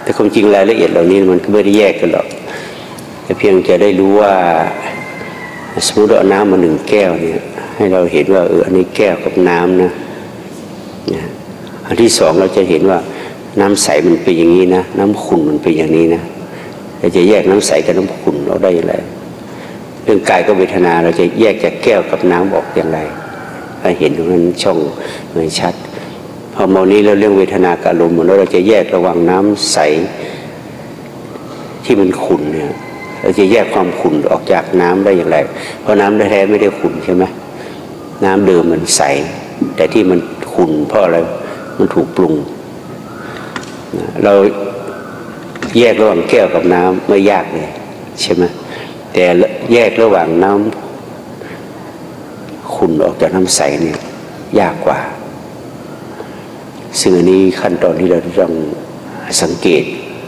แต่ความจริงรายละเอียดเหล่านี้มันก็ไม่ได้แยกกันหรอกแต่เพียงจะได้รู้ว่าสมมติเอาน้ำมา1 แก้วเนี่ยให้เราเห็นว่าอันนี้แก้วกับน้ำนะอันที่สองเราจะเห็นว่าน้ำใสมันเป็นอย่างนี้นะน้ำขุ่นมันเป็นอย่างนี้นะเราจะแยกน้ำใสกับน้ำขุ่นเราได้อย่างไรเรื่องกายกับเวทนาเราจะแยกจากแก้วกับน้ำออกอย่างไรให้เห็นตรงนั้นช่องไม่ชัดพอมานี้เราเรื่องเวทนากับอารมณ์แล้วเราจะแยกระหว่างน้ำใสที่มันขุ่นเนี่ยเราจะแยกความขุ่นออกจากน้ำได้อย่างไรเพราะน้ำแท้ไม่ได้ขุ่นใช่ไหมน้ำเดิมมันใสแต่ที่มันขุ่นเพราะอะไรมันถูกปรุงเราแยกระหว่างแก้วกับน้ำไม่ยากเลยใช่ไหมแต่แยกระหว่างน้ำขุ่นออกจากน้ำใสเนี่ยยากกว่าซึ่งอันนี้ขั้นตอนที่เราต้องสังเกต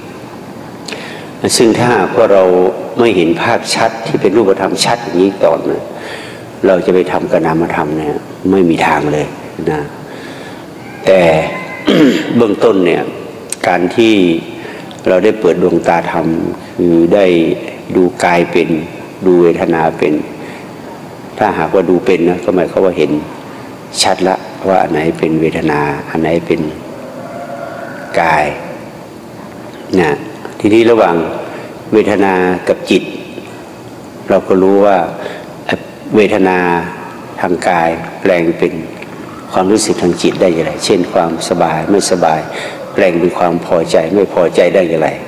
ซึ่งถ้าพวกเราไม่เห็นภาพชัดที่เป็นรูปธรรมชัดอย่างนี้ก่อนนะเราจะไปทำกับนามธรรมเนี่ยไม่มีทางเลยนะแต่ เบื้องต้นเนี่ยการที่เราได้เปิดดวงตาธรรมคือได้ดูกายเป็นดูเวทนาเป็นถ้าหากว่าดูเป็นนะก็หมายความว่าเห็นชัดละว่าอันไหนเป็นเวทนาอันไหนเป็นกายนะทีนี้ระหว่างเวทนากับจิตเราก็รู้ว่าเวทนาทางกายแปลงเป็นความรู้สึกทางจิตได้อย่างไรเช่นความสบายไม่สบายแปลงเป็นความพอใจไม่พอใจได้อย่างไร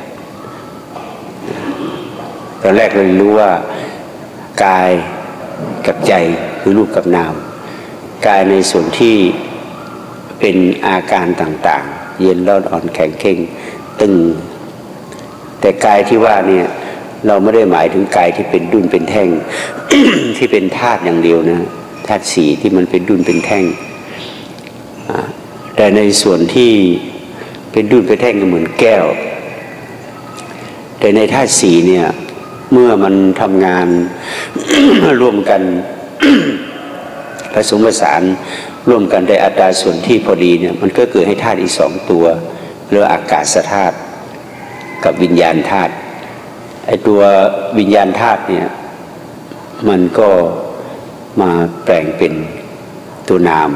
ตอนแรกเรารู้ว่ากายกับใจคือรูปกับนามกายในส่วนที่เป็นอาการต่างๆเย็นร้อนอ่อนแข็งเข่งตึงแต่กายที่ว่าเนี่ยเราไม่ได้หมายถึงกายที่เป็นดุลเป็นแท่ง ที่เป็นธาตุอย่างเดียวนะธาตุสี่ที่มันเป็นดุลเป็นแท่งแต่ในส่วนที่เป็นดุลเป็นแท่งก็เหมือนแก้วแต่ในธาตุสี่เนี่ยเมื่อมันทำงาน ร่วมกัน ผสมผสานร่วมกันในอัตราส่วนที่พอดีเนี่ยมันก็เกิดให้ธาตุอีก2 ตัวเรียกว่าอากาศธาตุกับวิญญาณธาตุไอ้ตัววิญญาณธาตุเนี่ยมันก็มาแปลงเป็นตัวนาม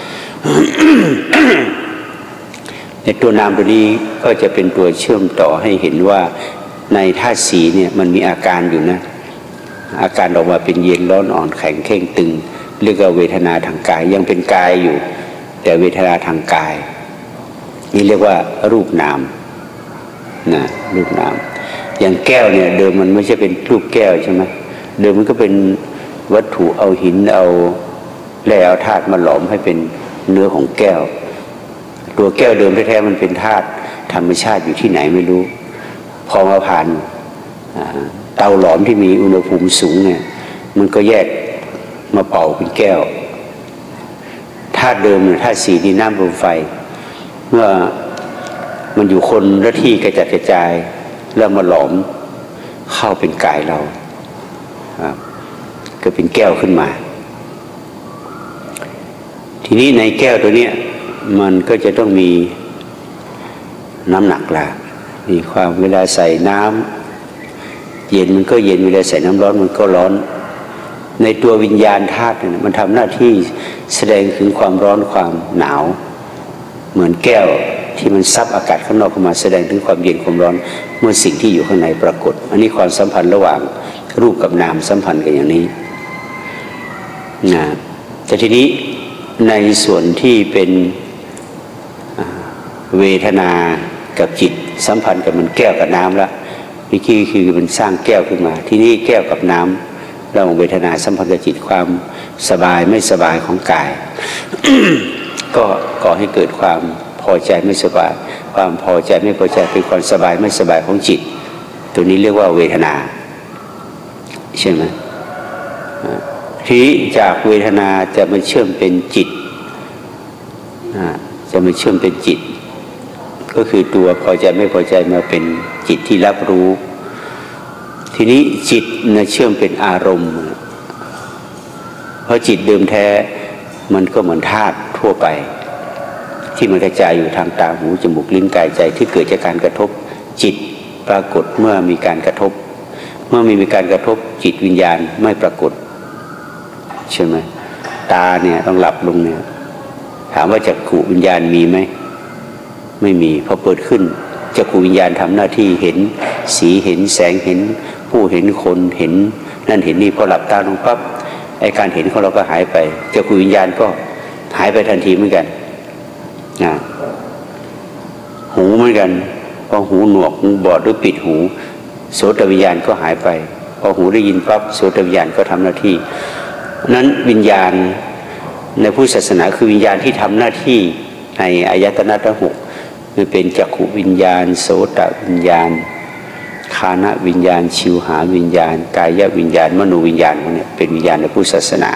ในตัวนามตัวนี้ก็จะเป็นตัวเชื่อมต่อให้เห็นว่าในธาตุสีเนี่ยมันมีอาการอยู่นะอาการออกมาเป็นเย็นร้อนอ่อนแข็งเข่งตึงเรียกว่าเวทนาทางกายยังเป็นกายอยู่แต่เวทนาทางกายนี่เรียกว่ารูปนามนะรูปนามอย่างแก้วเนี่ยเดิมมันไม่ใช่เป็นรูปแก้วใช่ไหมเดิมมันก็เป็นวัตถุเอาหินเอาแร่เอาธาตุมาหลอมให้เป็นเนื้อของแก้วตัวแก้วเดิมแท้ๆมันเป็นธาตุธรรมชาติอยู่ที่ไหนไม่รู้พอมาผ่านเตาหลอมที่มีอุณหภูมิสูงเนี่ยมันก็แยกมาเป่าเป็นแก้วธาตุเดิมเนี่ยธาตุสีดินน้ำลมไฟเมื่อมันอยู่คนละที่กระจัดกระจายแล้วมาหลอมเข้าเป็นกายเราก็เป็นแก้วขึ้นมาทีนี้ในแก้วตัวเนี้ยมันก็จะต้องมีน้ำหนักละมีความเวลาใส่น้ำเย็นมันก็เย็นเวลาใส่น้ำร้อนมันก็ร้อนในตัววิญญาณธาตุมันทำหน้าที่แสดงถึงความร้อนความหนาวเหมือนแก้วที่มันซับอากาศข้างนอกเข้ามาแสดงถึงความเย็นความร้อนเมื่อสิ่งที่อยู่ข้างในปรากฏอันนี้ความสัมพันธ์ระหว่างรูปกับนามสัมพันธ์กันอย่างนี้นะแต่ทีนี้ในส่วนที่เป็นเวทนากับจิตสัมพันธ์กันมันแก้วกับน้ำละนี่คือมันสร้างแก้วขึ้นมาที่นี่แก้วกับน้ำระหว่างเวทนาสัมพันธ์กับจิตความสบายไม่สบายของกาย ก็ก่อให้เกิดความพอใจไม่สบายความพอใจไม่พอใจเป็นความสบายไม่สบายของจิตตัวนี้เรียกว่าเวทนาใช่ไหมทีจากเวทนาจะมาเชื่อมเป็นจิตจะมาเชื่อมเป็นจิตก็คือตัวพอใจไม่พอใจมาเป็นจิตที่รับรู้ทีนี้จิตนะเชื่อมเป็นอารมณ์เพราะจิตเดิมแท้มันก็เหมือนธาตุทั่วไปที่มันกระจายอยู่ทางตาหูจมูกลิ้นกายใจที่เกิดจากการกระทบจิตปรากฏเมื่อมีการกระทบเมื่อมีการกระทบจิตวิญญาณไม่ปรากฏใช่ไหมตาเนี่ยต้องหลับลงเนี่ยถามว่าจักขุวิญญาณมีไหมไม่มีพอเปิดขึ้นจักขุวิญญาณทำหน้าที่เห็นสีเห็นแสงเห็นผู้เห็นคนเห็นนั่นเห็นนี่พอหลับตาลงปั๊บไอ้การเห็นของเราก็หายไปจักขุวิญญาณก็หายไปทันทีเหมือนกันหูเหมือนกันพอหูหนวกหูบอดหรือปิดหูโสตวิญญาณก็หายไปพอหูได้ยินปั๊บโสตวิญญาณก็ทำหน้าที่นั้นวิญญาณในพุทธศาสนาคือวิญญาณที่ทำหน้าที่ในอายตนะทั้งหกคือเป็นจักขุวิญญาณโสตวิญญาณฆานวิญญาณชิวหาวิญญาณกายวิญญาณมโนวิญญาณพวกนี้เป็นวิญญาณในพุทธศาสนา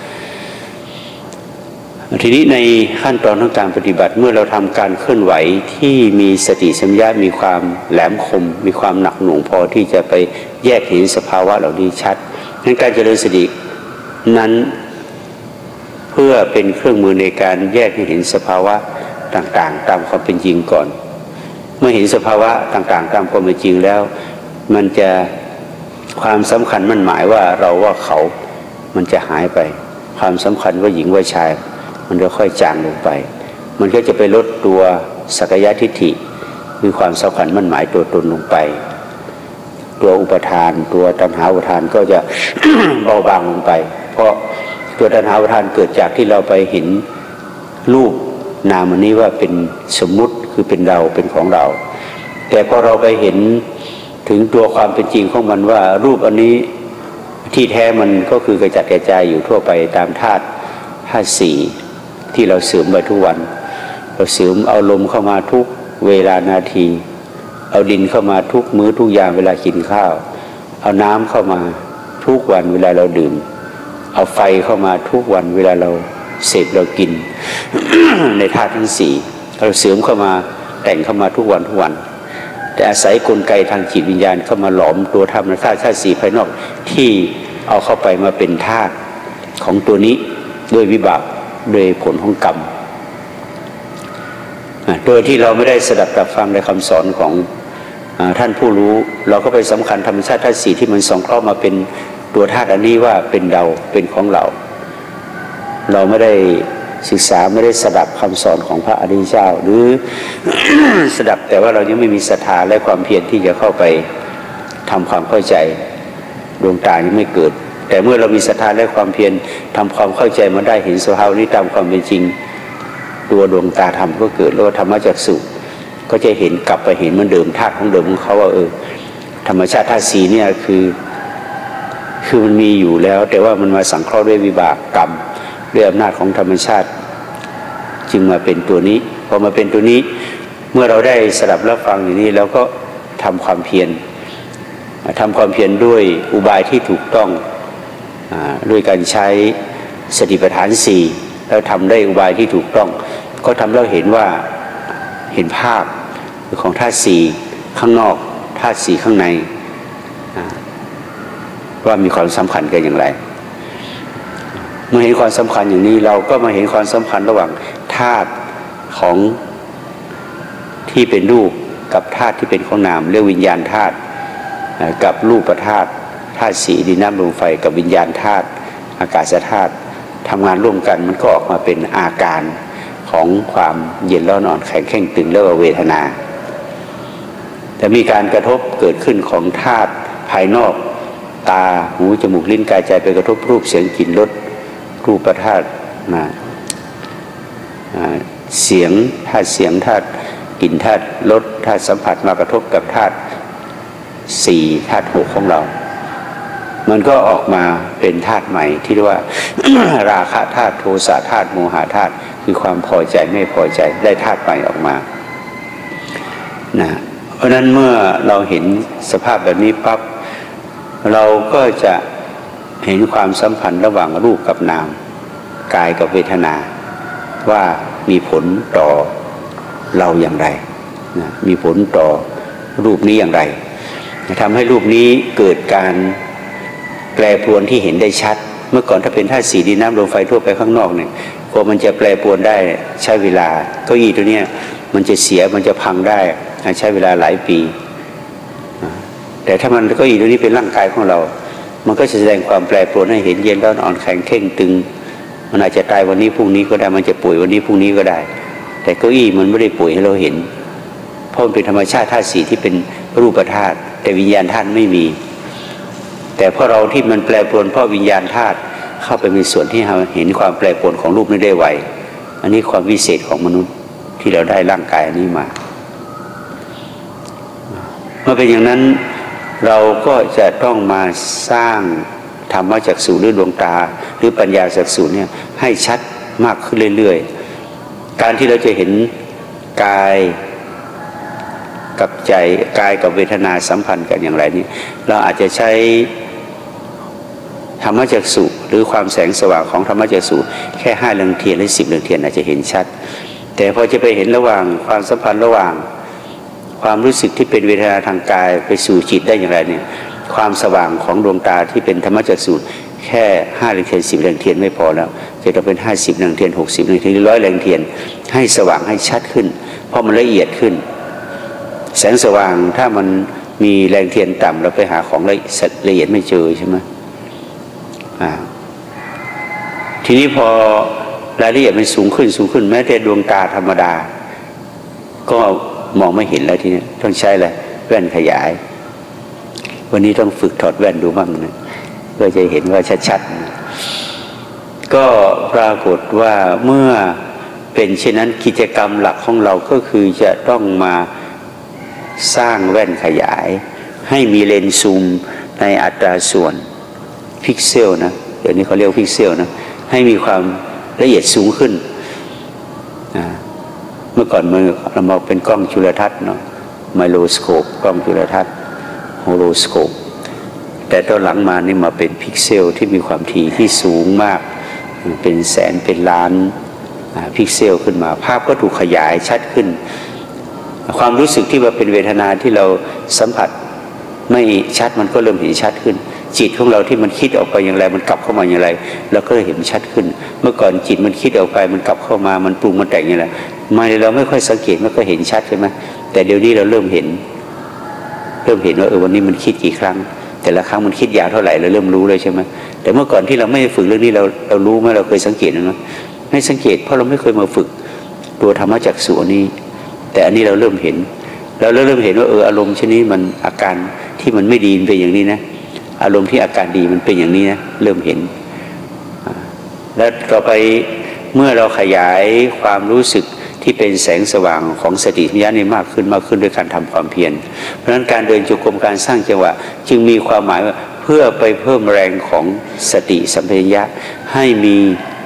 ทีนี้ในขั้นตอนของการปฏิบัติเมื่อเราทำการเคลื่อนไหวที่มีสติสัมปชัญญะมีความแหลมคมมีความหนักหน่วงพอที่จะไปแยกเห็นสภาวะเหล่านี้ชัดงั้นการเจริญสตินั้นเพื่อเป็นเครื่องมือในการแยกให้เห็นสภาวะต่างๆตามความเป็นจริงก่อนเมื่อเห็นสภาวะต่างๆตามความเป็นจริงแล้วมันจะความสำคัญมั่นหมายว่าเราว่าเขามันจะหายไปความสำคัญว่าหญิงว่าชายมันจะค่อยจางลงไปมันก็จะไปลดตัวสักยะทิฏฐิคือความสำคัญมั่นหมายตัวตนลงไปตัวอุปทานตัวตัณหาอุปทานก็จะ เบาบางลงไปเพราะตัวตัณหาอุปทานเกิดจากที่เราไปเห็นรูปนามอันนี้ว่าเป็นสมมุติคือเป็นเราเป็นของเราแต่พอเราไปเห็นถึงตัวความเป็นจริงของมันว่ารูปอันนี้ที่แท้มันก็คือกระจัดกระจายอยู่ทั่วไปตามธาตุสี่ที่เราเสริมไปทุกวันเราเสริมเอาลมเข้ามาทุกเวลานาทีเอาดินเข้ามาทุกมื้อทุกยามเวลากินข้าวเอาน้ำเข้ามาทุกวันเวลาเราดื่มเอาไฟเข้ามาทุกวันเวลาเราเสพเรากิน ในธาตุทั้งสี่เราเสริมเข้ามาแต่งเข้ามาทุกวันแต่อาศัยกลไกทางจิตวิญญาณเข้ามาหลอมตัวธรรมธาตุสี่ภายนอกที่เอาเข้าไปมาเป็นธาตุของตัวนี้ด้วยวิบากโดยผลของกรรมโดยที่เราไม่ได้สดับตรับฟังในคำสอนของท่านผู้รู้เราก็ไปสำคัญธรรมชาติธาตุสี่ที่มันสงเคราะห์มาเป็นตัวธาตุอันนี้ว่าเป็นเราเป็นของเราไม่ได้ศึกษาไม่ได้สดับคำสอนของพระอริยเจ้าหรือ สดับแต่ว่าเรายังไม่มีศรัทธาและความเพียรที่จะเข้าไปทำความเข้าใจดวงตายังไม่เกิดแต่เมื่อเรามีศรัทธาและความเพียรทำความเข้าใจมาได้เห็นสภาวะนี้ตามความเป็นจริงตัวดวงตาธรรมก็เกิดแล้วธรรมจักษุก็จะเห็นกลับไปเห็นเหมือนเดิมธาตุของเดิมของเขาว่าธรรมชาติธาตุสีเนี่ยคือมันมีอยู่แล้วแต่ว่ามันมาสังเคราะห์ด้วยวิบากกรรมด้วยอำนาจของธรรมชาติจึงมาเป็นตัวนี้พอมาเป็นตัวนี้เมื่อเราได้สดับรับฟังอย่างนี้แล้วก็ทำความเพียรด้วยอุบายที่ถูกต้องด้วยการใช้สติปัฏฐานสี่แล้วทำได้อุบายที่ถูกต้องก็ทำแล้วเห็นว่าเห็นภาพของธาตุสี่ข้างนอกธาตุสี่ข้างในว่ามีความสำคัญกันอย่างไรเมื่อเห็นความสำคัญอย่างนี้เราก็มาเห็นความสำคัญระหว่างธาตุของที่เป็นรูปกับธาตุที่เป็นของนามเรียกวิญญาณธาตุกับรูปธาตุธาตุสี่ดินน้ำลมไฟกับวิญญาณธาตุอากาศธาตุทำงานร่วมกันมันก็ออกมาเป็นอาการของความเย็นร้อนอ่อนแข็งแข็งตึงเรียกว่าเวทนาแต่มีการกระทบเกิดขึ้นของธาตุภายนอกตาหูจมูกลิ้นกายใจไปกระทบรูปเสียงกลิ่นรสรูปธาตุเสียงธาตุเสียงธาตุกลิ่นธาตุรสธาตุสัมผัสมากระทบกับธาตุสี่ธาตุหกของเรามันก็ออกมาเป็นธาตุใหม่ที่เรียกว่า ราคะธาตุโทสะธาตุโมหะธาตุคือความพอใจไม่พอใจได้ธาตุใหม่ออกมานะเพราะนั้นเมื่อเราเห็นสภาพแบบนี้ปั๊บเราก็จะเห็นความสัมพันธ์ระหว่างรูปกับนามกายกับเวทนาว่ามีผลต่อเราอย่างไรนะมีผลต่อรูปนี้อย่างไรทำให้รูปนี้เกิดการแปรปรวนที่เห็นได้ชัดเมื่อก่อนถ้าเป็นธาตุสี่ดินน้ำลมไฟทั่วไปข้างนอกเนี่ยพอมันจะแปรปรวนได้ใช้เวลาเก้าอี้ตัวเนี้ยมันจะเสียมันจะพังได้ใช้เวลาหลายปีแต่ถ้ามันเก้าอี้ตัวนี้เป็นร่างกายของเรามันก็จะแสดงความแปรปรวนให้เห็นเย็นร้อนอ่อนแข็งเข่งตึงมันอาจจะตายวันนี้พรุ่งนี้ก็ได้มันจะป่วยวันนี้พรุ่งนี้ก็ได้แต่เก้าอี้มันไม่ได้ป่วยให้เราเห็นเพราะมันเป็นธรรมชาติธาตุสี่ที่เป็นรูปธาตุแต่วิญญาณธาตุไม่มีแต่เพราะเราที่มันแปรปรวนเพราะวิญญาณธาตุเข้าไปมีส่วนที่เราเห็นความแปรปรวนของรูปนี้ได้ไวอันนี้ความวิเศษของมนุษย์ที่เราได้ร่างกายอันนี้มาเมื่อเป็นอย่างนั้นเราก็จะต้องมาสร้างธรรมจักษุหรือดวงตาหรือปัญญาจักษุเนี่ยให้ชัดมากขึ้นเรื่อยๆการที่เราจะเห็นกายกับใจกายกับเวทนาสัมพันธ์กันอย่างไรนี่เราอาจจะใช้ธรรมจักษุหรือความแสงสว่างของธรรมจักษุแค่5 เรืองเทียนหรือ10 เรืองเทียนอาจจะเห็นชัดแต่พอจะไปเห็นระหว่างความสัมพันธ์ระหว่างความรู้สึกที่เป็นเวทนาทางกายไปสู่จิตได้อย่างไรเนี่ยความสว่างของดวงตาที่เป็นธรรมจักษุแค่5 เรืองเทียน10 เรืองเทียนไม่พอแล้วจะต้องเป็น50 เรืองเทียน60 เรืองเทียน100 เรืองเทียนให้สว่างให้ชัดขึ้นเพราะมันละเอียดขึ้นแสงสว่างถ้ามันมีแรงเทียนต่ำเราไปหาของละเอียดไม่เจอใช่ไหมทีนี้พอรายละเอียดมันสูงขึ้นแม้แต่ดวงตาธรรมดาก็มองไม่เห็นแล้วทีนี้ต้องใช้อะไรแว่นขยายวันนี้ต้องฝึกถอดแว่นดูบ้างนะเพื่อจะเห็นว่าชัดๆก็ปรากฏว่าเมื่อเป็นเช่นนั้นกิจกรรมหลักของเราก็คือจะต้องมาสร้างแว่นขยายให้มีเลนส์ซูมในอัตราส่วนพิกเซลนะเดี๋ยวนี้เขาเรียกพิกเซลนะให้มีความละเอียดสูงขึ้นเมื่อก่อนเรามองเป็นกล้องจุลทรรศน์เนาะไมโครสโคปกล้องจุลทรรศน์โฮโลสโคปแต่ตอนหลังมานี่มาเป็นพิกเซลที่มีความถี่ที่สูงมากเป็นแสนเป็นล้านพิกเซลขึ้นมาภาพก็ถูกขยายชัดขึ้นความรู้สึกที่ว่าเป็นเวทนาที่เราสัมผัสไม่ชัดมันก็เริ่มเห็นชัดขึ้นจิตของเราที่มันคิดออกไปอย่างไรมันกลับเข้ามาอย่างไรเราก็เห็นชัดขึ้นเมื่อก่อนจิตมันคิดออกไปมันกลับเข้ามามันปรุงมันแต่งอย่างไรเราไม่ค่อยสังเกตมันก็เห็นชัดใช่ไหมแต่เดี๋ยวนี้เราเริ่มเห็นว่าวันนี้มันคิดกี่ครั้งแต่ละครั้งมันคิดยาวเท่าไหร่เราเริ่มรู้เลยใช่ไหมแต่เมื่อก่อนที่เราไม่ฝึกเรื่องนี้เรารู้ไหมเราเคยสังเกตไหมไม่สังเกตเพราะเราไม่เคยมาฝึกตัวธรรมจักษุนี้แต่อันนี้เราเริ่มเห็นเราเริ่มเห็นว่าอารมณ์ชนิดมันอาการที่มันไม่ดีเป็นอย่างนี้นะอารมณ์ที่อาการดีมันเป็นอย่างนี้นะเริ่มเห็นแล้วต่อไปเมื่อเราขยายความรู้สึกที่เป็นแสงสว่างของสติปัญญานี่มากขึ้นด้วยการทำความเพียรเพราะฉะนั้นการเดินจงกรมการสร้างจังหวะจึงมีความหมายว่าเพื่อไปเพิ่มแรงของสติสัมปชัญญะให้มี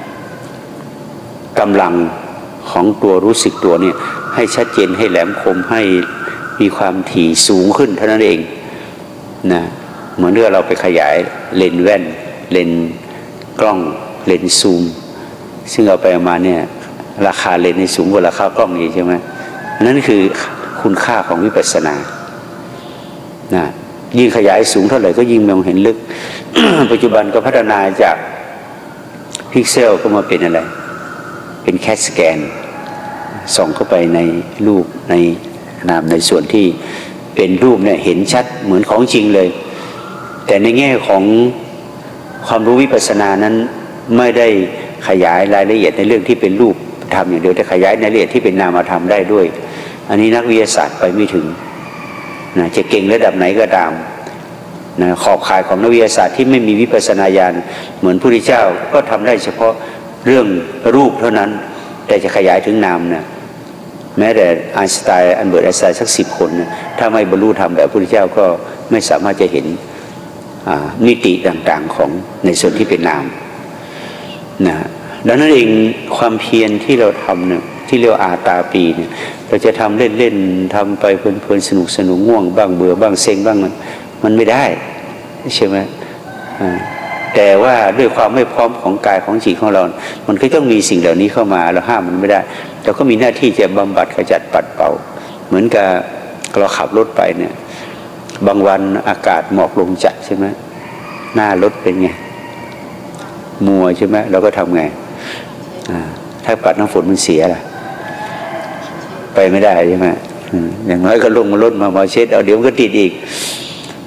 กำลังของตัวรู้สึกตัวเนี่ยให้ชัดเจนให้แหลมคมให้มีความถี่สูงขึ้นเท่านั้นเองนะเหมือนเมื่อเราไปขยายเลนส์แว่นเลนส์กล้องเลนส์ซูมซึ่งเอาไปมาเนี่ยราคาเลนส์นี่สูงกว่าราคากล้องอีกใช่ไหมนั่นคือคุณค่าของวิปัสสนานะยิ่งขยายสูงเท่าไหร่ก็ยิ่งมองเห็นลึก ปัจจุบันก็พัฒนาจากพิกเซลก็มาเป็นอะไรเป็นแคทสแกนส่องเข้าไปในรูปในนามในส่วนที่เป็นรูปเนี่ยเห็นชัดเหมือนของจริงเลยแต่ในแง่ของความรู้วิปัสสนานั้นไม่ได้ขยายรายละเอียดในเรื่องที่เป็นรูปธรรมอย่างเดียวแต่ขยายในรายละเอียดที่เป็นนามธรรมได้ด้วยอันนี้นักวิทยาศาสตร์ไปไม่ถึงนะจะเก่งระดับไหนก็ตามนะขอบข่ายของนักวิทยาศาสตร์ที่ไม่มีวิปัสสนาญาณเหมือนพระพุทธเจ้าก็ทำได้เฉพาะเรื่องรูปเท่านั้นแต่จะขยายถึงนามนะแม้แต่ไอน์สไตน์อันเบิร์ตไอน์สไตน์สัก10 คนนะถ้าไม่บรรลุธรรมแบบพระพุทธเจ้าก็ไม่สามารถจะเห็นมิติต่างๆของในส่วนที่เป็นนามนะดังนั้นเองความเพียรที่เราทำเนี่ยที่เรียกอาตาปีเนี่ยเราจะทำเล่นๆทำไปเพลินๆสนุกง่วงบ้างเบื่อบ้างเซ็งบ้างมันไม่ได้ใช่ไหมแต่ว่าด้วยความไม่พร้อมของกายของจิตของเรามันก็ต้องมีสิ่งเหล่านี้เข้ามาเราห้ามมันไม่ได้เราก็มีหน้าที่จะบำบัดขจัดปัดเป่าเหมือนกับเราขับรถไปเนี่ยบางวันอากาศหมอกลงจัดใช่ไหมหน้ารถเป็นไงมัวใช่ไหมเราก็ทำไงถ้าปัดน้ำฝนมันเสียล่ะไปไม่ได้ใช่ไหมอย่างน้อยก็ลงมารถมาเช็ดเอาเดี๋ยวมันก็ติดอีก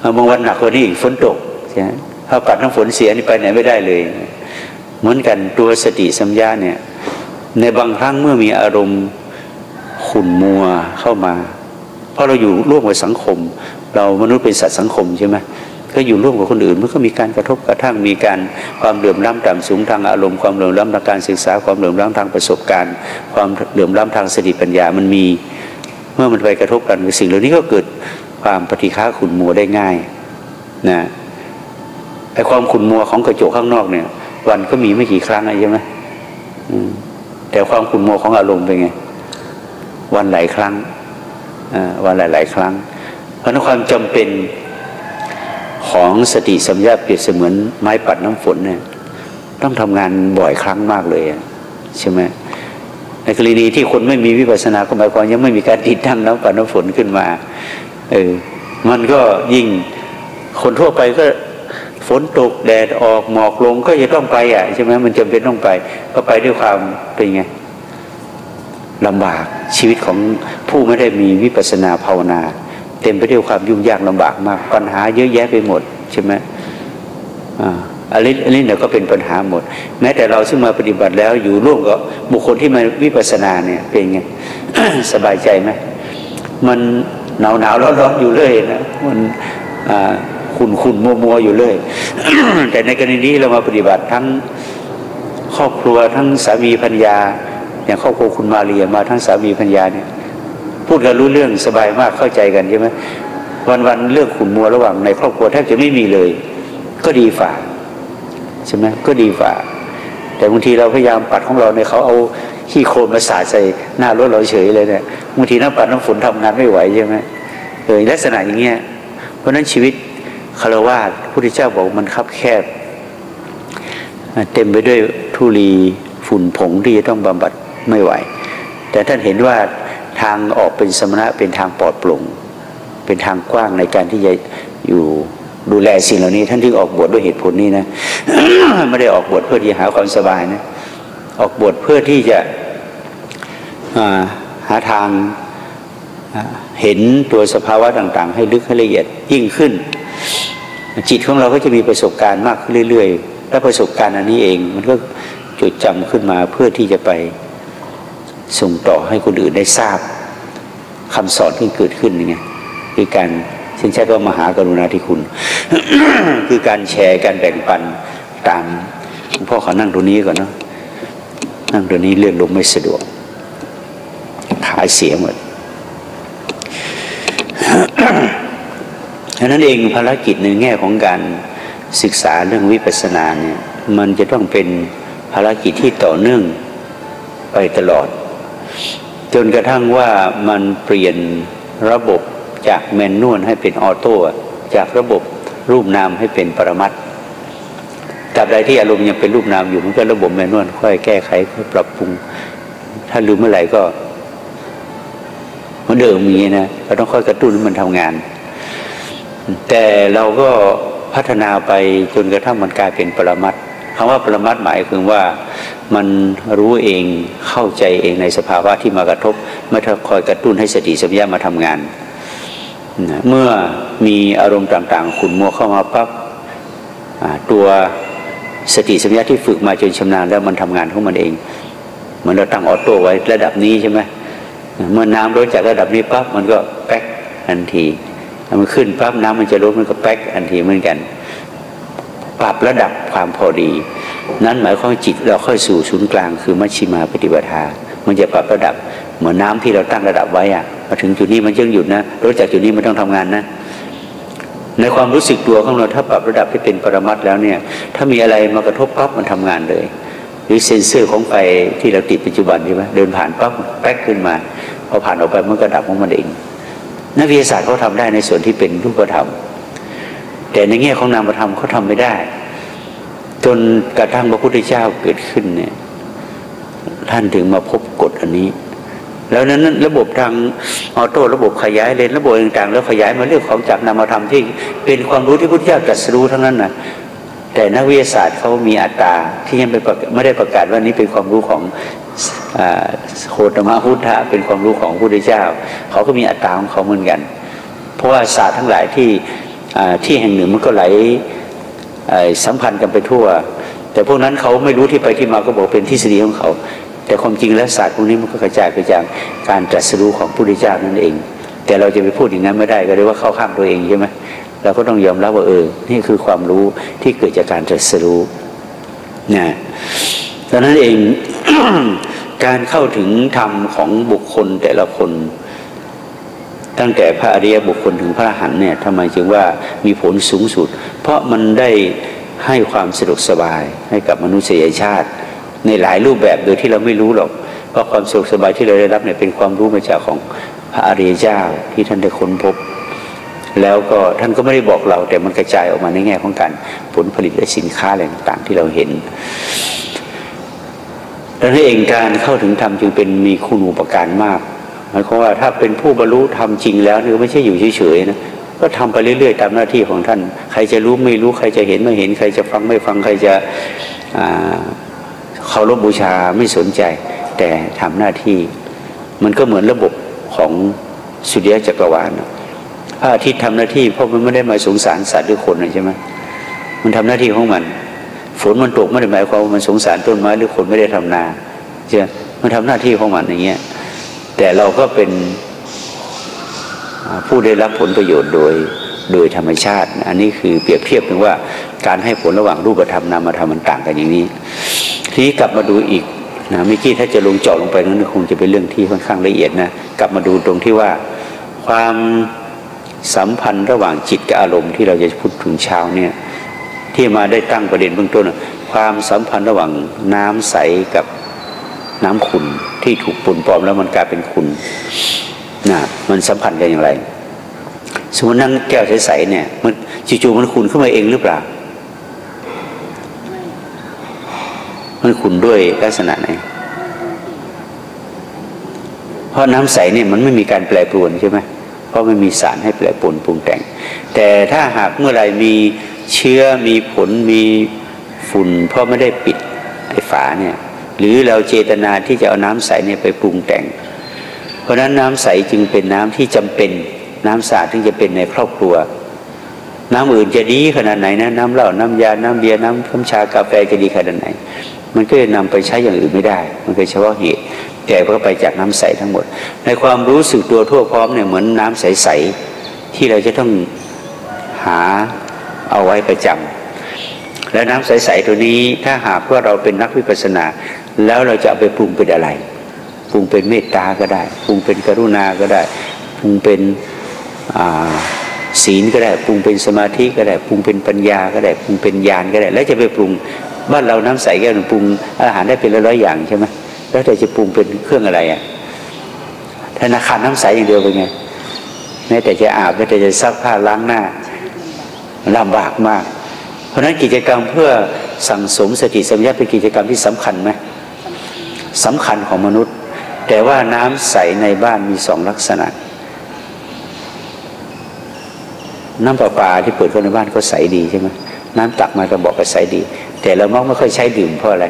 บางวันหนักกว่านี้อีกฝนตกใช่ไหมถ้าปัดน้ำฝนเสียนี่ไปไหนไม่ได้เลยเหมือนกันตัวสติสัมยาเนี่ยในบางครั้งเมื่อมีอารมณ์ขุ่นมัวเข้ามาเพราะเราอยู่ร่วมกับสังคมเรามนุษย์เป็นสัตว์สังคมใช่ไหมก็อยู่ร่วมกับคนอื่นมันก็มีการกระทบกระทั่งมีการความเหลื่อมล้ำต่ำสูงทางอารมณ์ความเหลื่อมล้ำทางการศึกษาความเหลื่อมล้ำทางประสบการณ์ความเหลื่อมล้ำทางสติปัญญามันมีเมื่อมันไปกระทบกันสิ่งเหล่านี้ก็เกิดความปฏิฆาขุ่นมัวได้ง่ายนะไอ้ความขุ่นมัวของกระจกข้างนอกเนี่ยวันก็มีไม่กี่ครั้งใช่ไหมแต่ความขุ่นมัวของอารมณ์เป็นไงวันหลายครั้งวันหลายครั้งเพราะนั้นความจำเป็นของสติสัมยาเปรียบเสมือนไม้ปัดน้ำฝนเนี่ยต้องทำงานบ่อยครั้งมากเลยใช่ไหมในกรณีที่คนไม่มีวิปัสสนาก็หมายความยังไม่มีการติดตั้งน้ำปัดน้ำฝนขึ้นมามันก็ยิ่งคนทั่วไปก็ฝนตกแดดออกหมอกลงก็จะต้องไปใช่ไหมมันจำเป็นต้องไปก็ไปด้วยความเป็นไงลำบากชีวิตของผู้ไม่ได้มีวิปัสสนาภาวนาเต็มไปด้วยความยุ่งยากลำบากมากปัญหาเยอะแยะไปหมดใช่ไหมอันนี้เนี่ยก็เป็นปัญหาหมดแม้แต่เราซึ่งมาปฏิบัติแล้วอยู่ร่วมกับบุคคลที่มาวิปัสสนาเนี่ยเป็นไง สบายใจไหมมันหนาวร้อนอยู่เลยนะมันขุ่นมัวอยู่เลย แต่ในกรณีนี้เรามาปฏิบัติทั้งครอบครัวทั้งสามีภรรยาอย่างครอบครัวคุณมาเรียมาทั้งสามีภรรยาเนี่ยพูดกันรู้เรื่องสบายมากเข้าใจกันใช่ไหมวันเรื่องขุ่นมัวระหว่างในครอบครัวแทบจะไม่มีเลยก็ดีฝ่าใช่ไหมก็ดีฝ่าแต่บางทีเราพยายามปัดของเราเนี่ยเขาเอาขี้โคลนมาสาดใส่หน้ารถเราเฉยเลยเนี่ยบางทีน้ำปัดน้ำฝนทำงานไม่ไหวใช่ไหมลักษณะอย่างเงี้ยเพราะนั้นชีวิตคฤหัสถ์พระพุทธเจ้าบอกมันคับแคบเต็มไปด้วยธุลีฝุ่นผงที่จะต้องบำบัดไม่ไหวแต่ท่านเห็นว่าทางออกเป็นสมณะเป็นทางปลอดโปร่งเป็นทางกว้างในการที่จะอยู่ดูแลสิ่งเหล่านี้ท่านถึงออกบวชด้วยเหตุผลนี้นะ ไม่ได้ออกบวชเพื่อที่หาความสบายนะออกบวชเพื่อที่จะหาทางเห็นตัวสภาวะต่างๆให้ลึกให้ละเอียดยิ่งขึ้นจิตของเราก็จะมีประสบการณ์มากขึ้นเรื่อยๆและประสบการณ์อันนี้เองมันก็จดจำขึ้นมาเพื่อที่จะไปส่งต่อให้คนอื่นได้ทราบคำสอนที่เกิดขึ้นนี่ไงคือการเช่นใช้ว่ามหากรุณาธิคุณ คือการแชร์การแบ่งปันตามพ่อขอนั่งตรงนี้ก่อนเนาะนั่งตรงนี้เลื่อนลมไม่สะดวกขาเสียหมด ฉะนั้นเองภารกิจในแง่ของการศึกษาเรื่องวิปัสสนาเนี่ยมันจะต้องเป็นภารกิจที่ต่อเนื่องไปตลอดจนกระทั่งว่ามันเปลี่ยนระบบจากแมนนวลให้เป็นออโต้จากระบบรูปนามให้เป็นปรมัตถ์ตราบใดที่อารมณ์ยังเป็นรูปนามอยู่มันก็ระบบแมนนวลค่อยแก้ไขค่อยปรับปรุงถ้าลืมเมื่อไหร่ก็เหมือนเดิมอย่างนี้นะเราต้องค่อยกระตุ้นให้มันทำงานแต่เราก็พัฒนาไปจนกระทั่งมันกลายเป็นปรมัตถ์คำว่าปรมัตถ์หมายถึงว่ามันรู้เองเข้าใจเองในสภาวะที่มากระทบไม่ต้องคอยกระตุ้นให้สติสัมปชัญญะมาทำงานเมื่อมีอารมณ์ต่างๆขุ่นมัวเข้ามาปั๊บตัวสติสัมปชัญญะที่ฝึกมาจนชำนาญแล้วมันทำงานของมันเองเหมือนเราตั้งออโต้ไว้ระดับนี้ใช่ไหมเมื่อน้ำลดจากระดับนี้ปั๊บมันก็แป๊กทันทีมันขึ้นปั๊บน้ำมันจะลดมันก็แป๊กทันทีเหมือนกันปรับระดับความพอดีนั้นหมายความจิตเราค่อยสู่ศูนย์กลางคือมัชฌิมาปฏิปทามันจะปรับระดับเหมือนน้ำที่เราตั้งระดับไว้มาถึงจุดนี้มันยังหยุดนะลดจากจุดนี้มันต้องทำงานนะในความรู้สึกตัวของเราถ้าปรับระดับให้เป็นปรมัตถ์แล้วเนี่ยถ้ามีอะไรมากระทบปั๊บมันทำงานเลยหรือเซ็นเซอร์ของไฟที่เราติดปัจจุบันใช่ไหมเดินผ่านปั๊บแป๊กขึ้นมาพอผ่านออกไปมันก็ดับของมันเองนักวิทยาศาสตร์เขาทำได้ในส่วนที่เป็นรูปธรรมแต่ในแง่ของนามธรรมเขาทำไม่ได้จนกระทั่งพระพุทธเจ้าเกิดขึ้นเนี่ยท่านถึงมาพบกฎอันนี้แล้วนั้นระบบทางออโต้ระบบขยายเลนระบบต่างๆแล้วขยายมาเรื่องของจากนามธรรมที่เป็นความรู้ที่พระพุทธเจ้าตรัสรู้ทั้งนั้นนะแต่นักวิทยาศาสตร์เขามีอัตราที่ยังไม่ได้ประกาศว่านี้เป็นความรู้ของโคตมะพุทธะเป็นความรู้ของพระพุทธเจ้าเขาก็มีอัตราของเขาเหมือนกันเพราะว่าศาสตร์ทั้งหลายที่ที่แห่งหนึ่งมันก็ไหลสัมพันธ์กันไปทั่วแต่พวกนั้นเขาไม่รู้ที่ไปที่มาก็บอกเป็นทฤษฎีของเขาแต่ความจริงแล้วศาสตร์พวกนี้มันก็กระจายไปจากการตรัสรู้ของพระพุทธเจ้านั่นเองแต่เราจะไปพูดอย่างนั้นไม่ได้ก็เรียกว่าเข้าข้างตัวเองใช่ไหมเราก็ต้องยอมรับว่านี่คือความรู้ที่เกิดจากการตรัสรู้นะดังนั้นเอง การเข้าถึงธรรมของบุคคลแต่ละคนตั้งแต่พระอริยบุคคลถึงพระอรหันต์เนี่ยทำไมจึงว่ามีผลสูงสุดเพราะมันได้ให้ความสะดวกสบายให้กับมนุษยชาติในหลายรูปแบบโดยที่เราไม่รู้หรอกเพราะความสะดวกสบายที่เราได้รับเนี่ยเป็นความรู้มาจากของพระอริยเจ้าที่ท่านได้ค้นพบแล้วก็ท่านก็ไม่ได้บอกเราแต่มันกระจายออกมาในแง่ของการผลผลิตและสินค้าอะไรต่างๆที่เราเห็นดังนั้นเองการเข้าถึงธรรมจึงเป็นมีคุณูปการมากหมายความว่าถ้าเป็นผู้บรรลุธรรมจริงแล้วนี่ไม่ใช่อยู่เฉยๆนะก็ทำไปเรื่อยๆตามหน้าที่ของท่านใครจะรู้ไม่รู้ใครจะเห็นไม่เห็นใครจะฟังไม่ฟังใครจะเคารพบูชาไม่สนใจแต่ทำหน้าที่มันก็เหมือนระบบของสุริยะจักรวาลพระอาทิตย์ทำหน้าที่เพราะมันไม่ได้มาสงสารสัตว์หรือคนใช่ไหมมันทำหน้าที่ของมันฝนมันตกไม่ได้หมายความว่ามันสงสารต้นไม้หรือคนไม่ได้ทำนาใช่ไหมมันทำหน้าที่ของมันอย่างเงี้ยแต่เราก็เป็นผู้ได้รับผลประโยชน์โดยธรรมชาติอันนี้คือเปรียบเทียบถึงว่าการให้ผลระหว่างรูปธรรมนามธรรมมันต่างกันอย่างนี้ทีนี้กลับมาดูอีกนะเมื่อกี้ถ้าจะลงเจาะลงไปนั้นคงจะเป็นเรื่องที่ค่อนข้างละเอียดนะกลับมาดูตรงที่ว่าความสัมพันธ์ระหว่างจิตกับอารมณ์ที่เราจะพูดถึงเช้าเนี่ยที่มาได้ตั้งประเด็นเบื้องต้นความสัมพันธ์ระหว่างน้ำใสกับน้ำขุ่นที่ถูกปนปลอมแล้วมันกลายเป็นขุ่นนะมันสัมพันธ์กันอย่างไรสมมตินั่งแก้วใสๆเนี่ยมันจู่ๆมันขุ่นขึ้นมาเองหรือเปล่ามันขุ่นด้วยลักษณะไหนเพราะน้ำใสเนี่ยมันไม่มีการแปรปรวนใช่ไหมเพราะไม่มีสารให้แปรปรวนปรุงแต่งแต่ถ้าหากเมื่อไรมีเชื้อมีผลมีฝุ่นเพราะไม่ได้ปิดไอ้ฝาเนี่ยหรือเราเจตนาที่จะเอาน้ำใสเนี่ยไปปรุงแต่งเพราะฉะนั้นน้ำใสจึงเป็นน้ำที่จำเป็นน้ำสะอาดที่จะเป็นในครอบครัวน้ำอื่นจะดีขนาดไหนนะน้ำเหล้าน้ำยาน้ำเบียร์น้ำชากาแฟจะดีขนาดไหนมันก็จะนำไปใช้อย่างอื่นไม่ได้มันเป็นเฉพาะเหตุแต่ก็ไปจากน้ำใสทั้งหมดในความรู้สึกตัวทั่วพร้อมเนี่ยเหมือนน้ำใสๆที่เราจะต้องหาเอาไว้ประจำและน้ำใสๆตัวนี้ถ้าหากว่าเราเป็นนักวิปัสสนาแล้วเราจะเอาไปปรุงเป็นอะไรปรุงเป็นเมตตาก็ได้ปรุงเป็นกรุณาก็ได้ปรุงเป็นศีลก็ได้ปรุงเป็นสมาธิก็ได้ปรุงเป็นปัญญาก็ได้ปรุงเป็นญาณก็ได้แล้วจะไปปรุงบ้านเราน้ำใสแก้วหนึ่งปรุงอาหารได้เป็นร้อยๆอย่างใช่ไหมแล้วแต่จะปรุงเป็นเครื่องอะไรธนาคารน้ำใสอย่างเดียวเป็นไงแม้แต่จะอาบแม้แต่จะซักผ้าล้างหน้าลำบากมากเพราะฉะนั้นกิจกรรมเพื่อสั่งสมสติสัมปชัญญะเป็นกิจกรรมที่สำคัญไหมสำคัญของมนุษย์แต่ว่าน้ำใสในบ้านมีสองลักษณะน้ำประปาที่เปิดเข้าในบ้านก็ใสดีใช่ไหมน้ำตักมากระบอกก็ใสดีแต่เรามักไม่ค่อยใช้ดื่มเพราะอะไร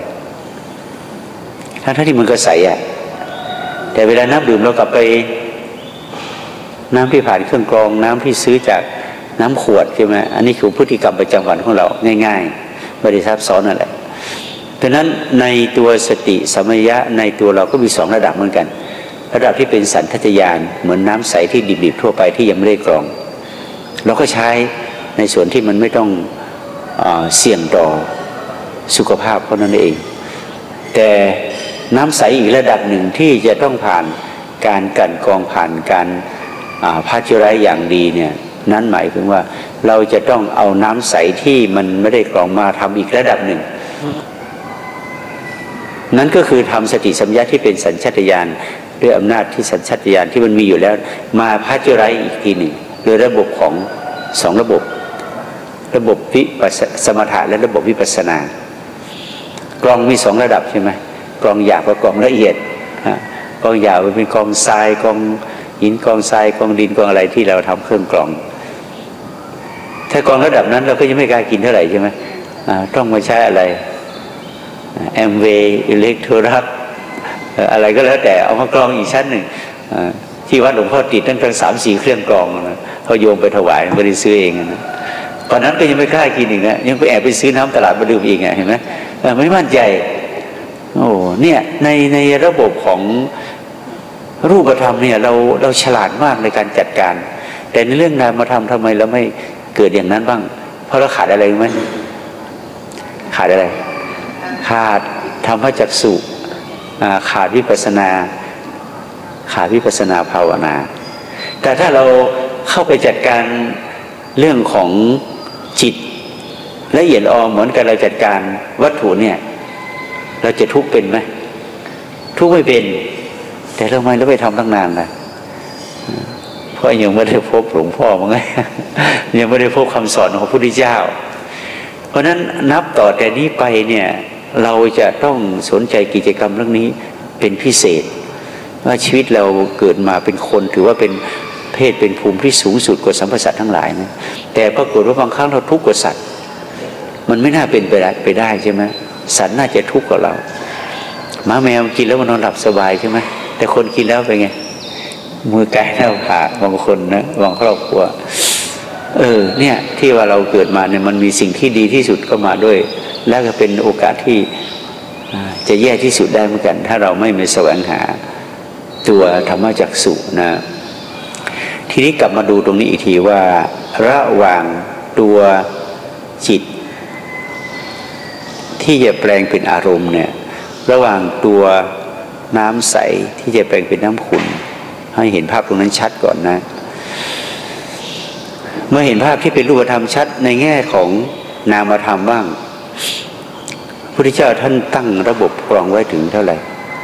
ทั้งที่มันก็ใสแต่เวลาน้ำดื่มเรากลับไปน้ำที่ผ่านเครื่องกรองน้ำที่ซื้อจากน้ำขวดใช่ไหมอันนี้คือพฤติกรรมประจำวันของเราง่ายๆไม่ได้ซับซ้อนอะไรดังนั้นในตัวสติสัมปชัญญะในตัวเราก็มีสองระดับเหมือนกันระดับที่เป็นสัญชาตญาณเหมือนน้ำใสที่ดิบๆทั่วไปที่ยังไม่ได้กรองเราก็ใช้ในส่วนที่มันไม่ต้องเสี่ยงต่อสุขภาพเพราะนั้นเองแต่น้ำใสอีกระดับหนึ่งที่จะต้องผ่านการกลั่นกรองผ่านการพาสเจอไรซ์อย่างดีเนี่ยนั้นหมายถึงว่าเราจะต้องเอาน้ำใสที่มันไม่ได้กรองมาทำอีกระดับหนึ่งนั่นก็คือทำสติสัมปชัญญะที่เป็นสัญชาตญาณด้วยอำนาจที่สัญชาตญาณที่มันมีอยู่แล้วมาพาสเจอไรซ์อีกทีหนึ่งโดยระบบของสองระบบวิปัสสมถะและระบบวิปัสสนากรองมีสองระดับใช่ไหมกรองหยาบกับกรองละเอียดกรองหยาบเป็นกรองทรายกรองหินกรองทรายกรองดินกรองอะไรที่เราทำเครื่องกรองถ้ากรองระดับนั้นเราก็ยังไม่กล้ากินเท่าไหร่ใช่ไหมต้องมาใช้อะไรแอมเวย์อิเล็กโทรลัสอะไรก็แล้วแต่เอามากรองอีกชั้นหนึ่งจที่วัดหลวงพ่อติดตั้ง3-4เครื่องกรองนะเขาโยมไปถวายไม่ได้ซื้อเองนะตอนนั้นก็ยังไม่กล้ากินอีกนะยังไปแอบไปซื้อน้ำตลาดมาดื่มอีกไงเห็นไหมไม่มั่นใจโอ้เนี่ยในระบบของรูปธรรมเนี่ยเราฉลาดมากในการจัดการแต่ในเรื่องนามธรรมทำไมเราไม่เกิดอย่างนั้นบ้างเพราะเราขาดอะไรไหมขาดอะไรขาดธรรมจักษุขาดวิปัสสนาภาวนาแต่ถ้าเราเข้าไปจัดการเรื่องของจิตละเอียดอ่อนเหมือนกับเราจัดการวัตถุเนี่ยเราจะทุกข์เป็นไหมทุกข์ไม่เป็นแต่ทำไมเราไปทำตั้งนานล่ะเพราะยังไม่ได้พบหลวงพ่อมั้งไงยังไม่ได้พบคำสอนของพระพุทธเจ้าเพราะนั้นนับต่อแต่นี้ไปเนี่ยเราจะต้องสนใจกิจกรรมเรื่องนี้เป็นพิเศษว่าชีวิตเราเกิดมาเป็นคนถือว่าเป็นเพศเป็นภูมิที่สูงสุดกว่าสรรพสัตว์ทั้งหลายนะแต่ปรากฏว่าบางครั้งเราทุกข์กว่าสัตว์มันไม่น่าเป็นไปได้ใช่ไหมสัตว์น่าจะทุกข์กว่าเราหมาแมวกินแล้วมันนอนหลับสบายใช่ไหมแต่คนกินแล้วเป็นไงมือกายหน้าผากบางคนนะบางครอบครัวเนี่ยที่ว่าเราเกิดมาเนี่ยมันมีสิ่งที่ดีที่สุดก็มาด้วยแล้วก็เป็นโอกาสที่จะแย่ที่สุดได้เหมือนกันถ้าเราไม่แสวงหาตัวธรรมจักษุนะทีนี้กลับมาดูตรงนี้อีกทีว่าระหว่างตัวจิตที่จะแปลงเป็นอารมณ์เนี่ยระหว่างตัวน้ำใสที่จะแปลงเป็นน้ำขุ่นให้เห็นภาพตรงนั้นชัดก่อนนะเมื่อเห็นภาพที่เป็นรูปธรรมชัดในแง่ของนามธรรมบ้างพระพุทธเจ้าท่านตั้งระบบกรองไว้ถึงเท่าไหร่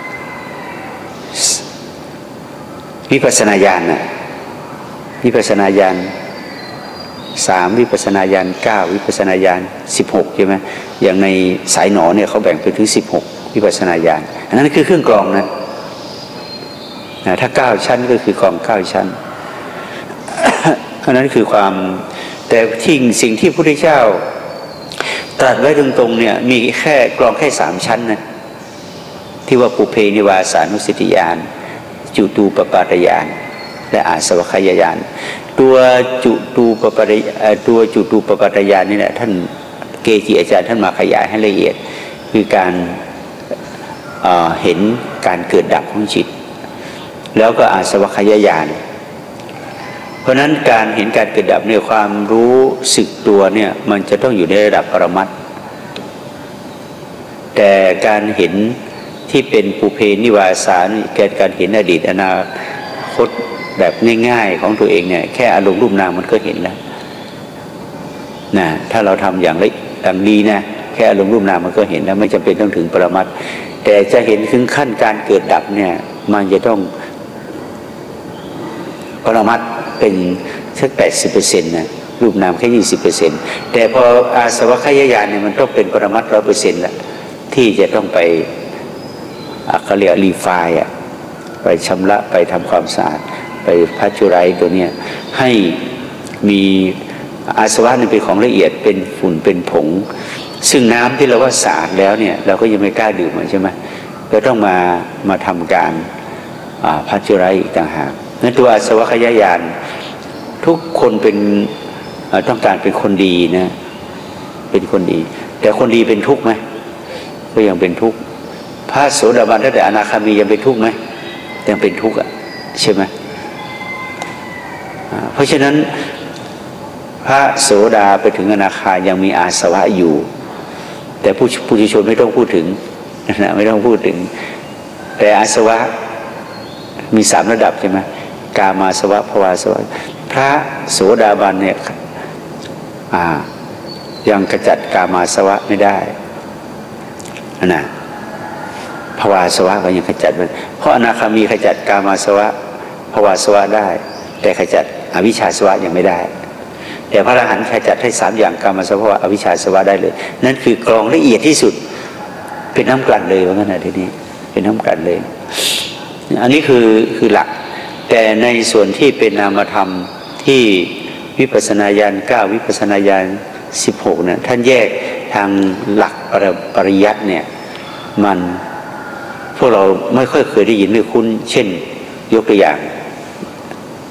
วิปัสสนาญาณน่ะวิปัสสนาญาณ3วิปัสสนาญาณ9วิปัสสนาญาณ16ใช่ไหมอย่างในสายหนอเนี่ยเขาแบ่งเป็นถึง16วิปัสสนาญาณอันนั้นคือเครื่องกรองนะถ้า9ชั้นก็คือกรอง9ชั้นอันนั้นคือความแต่สิ่งที่พระพุทธเจ้าตรัสไว้ตรงๆเนี่ยมีแค่กรองแค่3ชั้นนะที่ว่าปุเพนิวาสานุสติญาณจุตูปปาตญาณและอาสวัคยญาณตัวจุตูปปาตญาณนี่แหละท่านเกจิอาจารย์ท่านมาขยายให้ละเอียดคือการเห็นการเกิดดับของจิตแล้วก็อาสวัคยญาณเพราะนั้นการเห็นการเกิดดับในความรู้สึกตัวเนี่ยมันจะต้องอยู่ในระดับปรมัตถ์แต่การเห็นที่เป็นปุเพนิวาสาการเห็นอดีตอนาคตแบบง่ายๆของตัวเองเนี่ยแค่อารมณ์รูปนามมันก็เห็นแล้วนะถ้าเราทำอย่างดีนะแค่อารมณ์รูปนามมันก็เห็นแล้วไม่จำเป็นต้องถึงปรมัตถ์แต่จะเห็นถึงขั้นการเกิดดับเนี่ยมันจะต้องปรมัตถ์เป็นสัก 80% นะรูปนามแค่ 20% แต่พออาสวัคยญาณเนี่ยมันต้องเป็นปรมัตถ์ 100% แล้วที่จะต้องไปเขาเรียกรีไฟล์ไปชำระไปทำความสะอาดไปพัชจุไรตัวเนี้ยให้มีอาสวะนี่เป็นของละเอียดเป็นฝุ่นเป็นผงซึ่งน้ำที่เราว่าสะอาดแล้วเนี่ยเราก็ยังไม่กล้าดื่มใช่ไหมก็ต้องมาทำการพัชจุไรอีกต่างหากนั้นตัวอาสวัคยญาณทุกคนเป็นต้องการเป็นคนดีนะเป็นคนดีแต่คนดีเป็นทุกข์ไหมก็ยังเป็นทุกข์พระโสดาบันแต่อนาคามียังเป็นทุกข์ไหมยังเป็นทุกข์ใช่ไหมเพราะฉะนั้นพระโสดาไปถึงอนาคายังมีอาสวะอยู่แต่ผู้ปุถุชนไม่ต้องพูดถึงนะไม่ต้องพูดถึงแต่อาสวะมี3ระดับใช่ไหมกามาสวะภวาสวะพระโสดาบันเนี่ยยังกระจัดกามาสวะไม่ได้นะภวาสวะก็ยังขจัดมันเพราะอนาคามีขจัดกามาสวะภวาสวะได้แต่ขจัดอวิชชาสวะยังไม่ได้แต่พระอรหันต์ขจัดให้3อย่างกามาสวะอวิชชาสวะได้เลยนั่นคือกรองละเอียดที่สุดเป็นน้ำกลั่นเลยว่างั้นนะทีนี้เป็นน้ำกลั่นเลยอันนี้คือหลักแต่ในส่วนที่เป็นนามธรรมที่วิปัสสนาญาณ9วิปัสสนาญาณ16เนี่ยท่านแยกทางหลักปริยัติเนี่ยมันพวกเราไม่ค่อยเคยได้ยินไม่คุ้นเช่นยกตัวอย่าง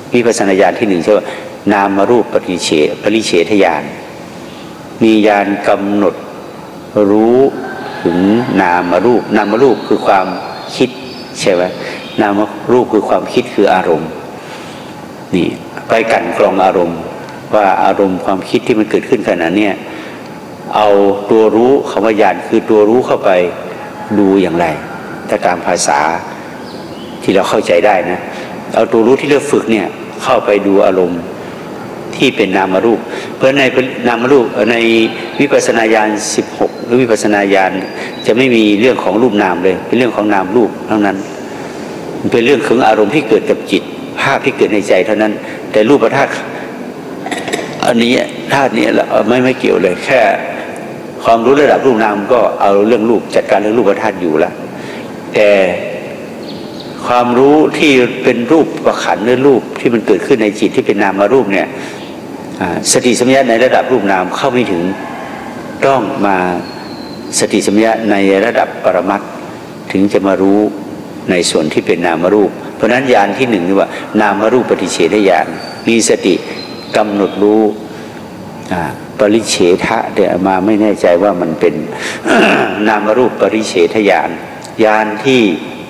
วิปัสสนาญาณที่หนึ่งชื่อว่านามรูปปริเฉทญาณมีญาณกำหนดรู้ถึงนามรูปคือความคิดใช่ไหมนามรูปคือความคิดคืออารมณ์นี่ไปกันกรองอารมณ์ว่าอารมณ์ความคิดที่มันเกิดขึ้นขณะนี้เอาตัวรู้คำว่าญาณคือตัวรู้เข้าไปดูอย่างไรถ้าตามภาษาที่เราเข้าใจได้นะเอาตัวรู้ที่เราฝึกเนี่ยเข้าไปดูอารมณ์ที่เป็นนามรูปเพราะในนามรูปในวิปัสสนาญาณ16หรือวิปัสสนาญาณจะไม่มีเรื่องของรูปนามเลยเป็นเรื่องของนามรูปทั้งนั้นเป็นเรื่องของอารมณ์ที่เกิดกับจิตภาพที่เกิดในใจเท่านั้นแต่รูปธาตุอันนี้ธาตุนี้ไม่เกี่ยวเลยแค่ความรู้ระดับรูปนามก็เอาเรื่องรูปจัดการเรื่องรูปธาตุอยู่แล้วแต่ความรู้ที่เป็นรูปประขันหรือรูปที่มันเกิดขึ้นในจิตที่เป็นนามรูปเนี่ยสติสัมปชัญญะในระดับรูปนามเข้าไม่ถึงต้องมาสติสัมปชัญญะในระดับปรมัตถ์ถึงจะมารู้ในส่วนที่เป็นนามรูปเพราะนั้นญาณที่หนึ่งนี่ว่านามรูปปฏิเฉทญาณมีสติกำหนดรู้ปริเฉทะเดี๋ยวมาไม่แน่ใจว่ามันเป็น นามรูปปริเฉทญาณญาณที่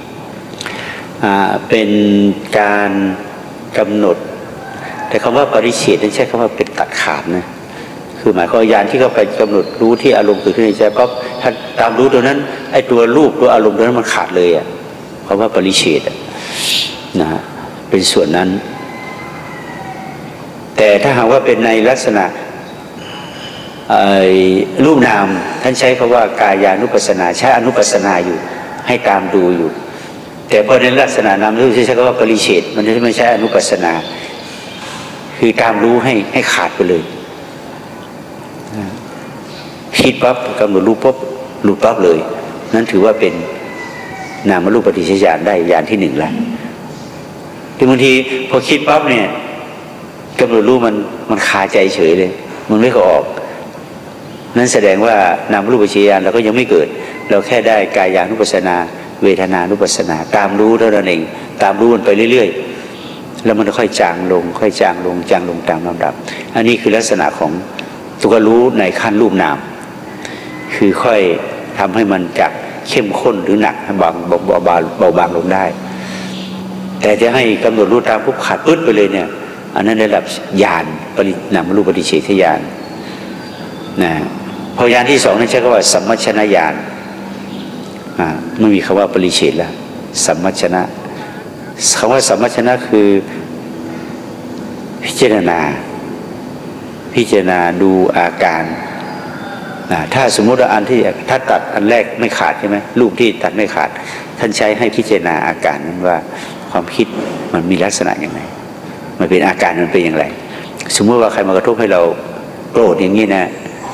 เป็นการกำหนดแต่คำว่าปริเฉทนั้นใช้คำว่าเป็นตัดขาดนะคือหมายความญาณที่เข้าไปกำหนดรู้ที่อารมณ์เกิดขึ้นในใจปั๊บถ้าตามรู้ตัวนั้นไอ้ตัวรูปตัวอารมณ์ตัวนั้นมันขาดเลยอ่ะคำว่าปริเฉทนะเป็นส่วนนั้นแต่ถ้าหากว่าเป็นในลักษณะรูปนามท่านใช้คำว่ากายานุปัสสนาใช้อนุปัสสนาอยู่ให้ตามดูอยู่แต่พอในลักษณะนามรูปใช้คำว่าปริเฉทมันไม่ใช่อนุปัสสนาคือตามรู้ให้ขาดไปเลยคิดปั๊บกำหนดรู้ปั๊บรู้ปั๊บเลยนั่นถือว่าเป็นนามรูปปฏิเฉทญาณได้ญาณที่หนึ่งแล้วแต่บางทีพอคิดปั๊บเนี่ยกำหนดรู้มันคาใจเฉยเลยมันไม่ก็ออกนั้นแสดงว่านามรูปปฏิเฉทญาณเราก็ยังไม่เกิดเราแค่ได้กายานุปัสสนาเวทนานุปัสสนาตามรู้เท่านั้นเองตามรู้มันไปเรื่อยๆแล้วมันค่อยจางลงค่อยจางลงจางลงตามลำดับอันนี้คือลักษณะของตัวรู้ในขั้นรูปนามคือค่อยทำให้มันจากเข้มข้นหรือหนักเบาบางลงได้แต่จะให้กำหนดรู้ตามปุ๊บขาดปึ๊ดไปเลยเนี่ยอันนั้นระดับญาณนามรูปปฏิเฉทญาณนะพอญาณที่สองนั่นใช้คำว่าสัมมัชฌนญาณไม่มีคำว่าปริเฉทแล้วสัมมัชฌนะคำว่าสัมมัชฌนะคือพิจารณาดูอาการถ้าสมมติว่าอันที่ถ้าตัดอันแรกไม่ขาดใช่ไหมรูปที่ตัดไม่ขาดท่านใช้ให้พิจารณาอาการนั้นว่าความคิดมันมีลักษณะอย่างไรมันเป็นอาการมันเป็นอย่างไรสมมติว่าใครมากระทบให้เราโกรธอย่างนี้นะ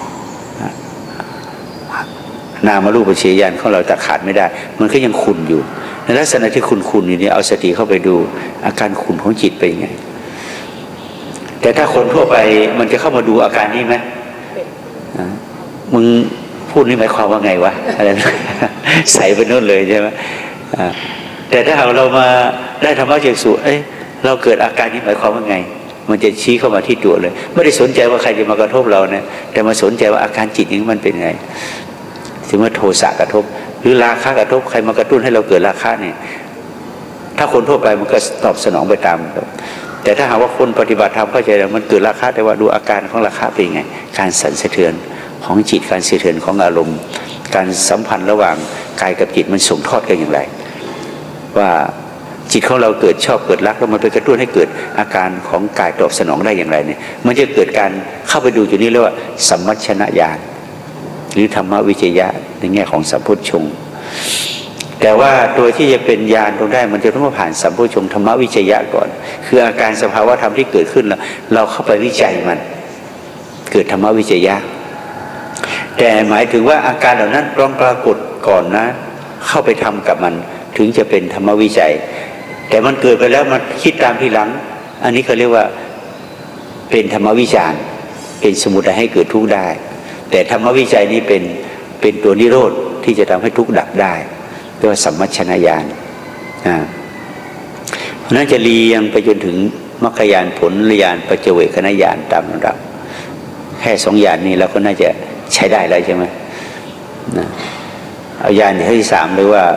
นามรูปปฏิเฉทญาณของเราตัดขาดไม่ได้มันก็ยังขุ่นอยู่ในลักษณะที่ขุ่นอยู่นี่เอาสติเข้าไปดูอาการขุ่นของจิตไปยังไงแต่ถ้าคนทั่วไปมันจะเข้ามาดูอาการนี้ไหมมึงพูดนี่หมายความว่าไงวะอะไรใส่ไปโน่นเลยใช่ไหมแต่ถ้าเรามาได้ธรรมะเจกสุเราเกิดอาการนี้หมายความว่าไงมันจะชี้เข้ามาที่ตัวเลยไม่ได้สนใจว่าใครจะมากระทบเราเนี่ยแต่มาสนใจว่าอาการจิตนี้มันเป็นไงถึงว่าโทสะกระทบหรือราคะกระทบใครมากระตุ้นให้เราเกิดราคะเนี่ยถ้าคนทั่วไปมันก็ตอบสนองไปตามแต่ถ้าหากว่าคนปฏิบัติธรรมเข้าใจแล้วมันเกิดราคะแต่ว่าดูอาการของราคะเป็นไงการสั่นสะเทือนของจิตการสะเทือนของอารมณ์การสัมพันธ์ระหว่างกายกับจิตมันส่งทอดกันอย่างไรว่าจิตของเราเกิดชอบเกิดรักแล้วมันไปกระตุ้นให้เกิดอาการของกายตอบสนองได้อย่างไรเนี่ยมันจะเกิดการเข้าไปดูจุดนี้เรียกว่าสัมมัชฌนญาณหรือธรรมวิจยะในแง่ของสัมโพชฌงค์แต่ว่าตัวที่จะเป็นญาณตรงได้มันจะต้องผ่านสัมโพชฌงค์ธรรมวิจยะก่อนคืออาการสภาวะธรรมที่เกิดขึ้นแล้วเราเข้าไปวิจัยมันเกิดธรรมวิจยะแต่หมายถึงว่าอาการเหล่านั้นต้องปรากฏก่อนนะเข้าไปทำกับมันถึงจะเป็นธรรมวิจัยแต่มันเกิดไปแล้วมันคิดตามทีหลังอันนี้เขาเรียกว่าเป็นธรรมวิจารณ์เป็นสมุทัยให้เกิดทุกข์ได้แต่ธรรมวิจัยนี้เป็นตัวนิโรธที่จะทำให้ทุกข์ดับได้เรียกว่าสัมมัชฌนญาณเพราะนั้นจะเรียงไปจนถึงมรรคญาณผลญาณปัจเจเวคขณญาณตามลำดับแค่2ญาณนี้เราก็น่าจะใช้ได้แล้วใช่ไหมนะเอาญาณที่3หรือว่า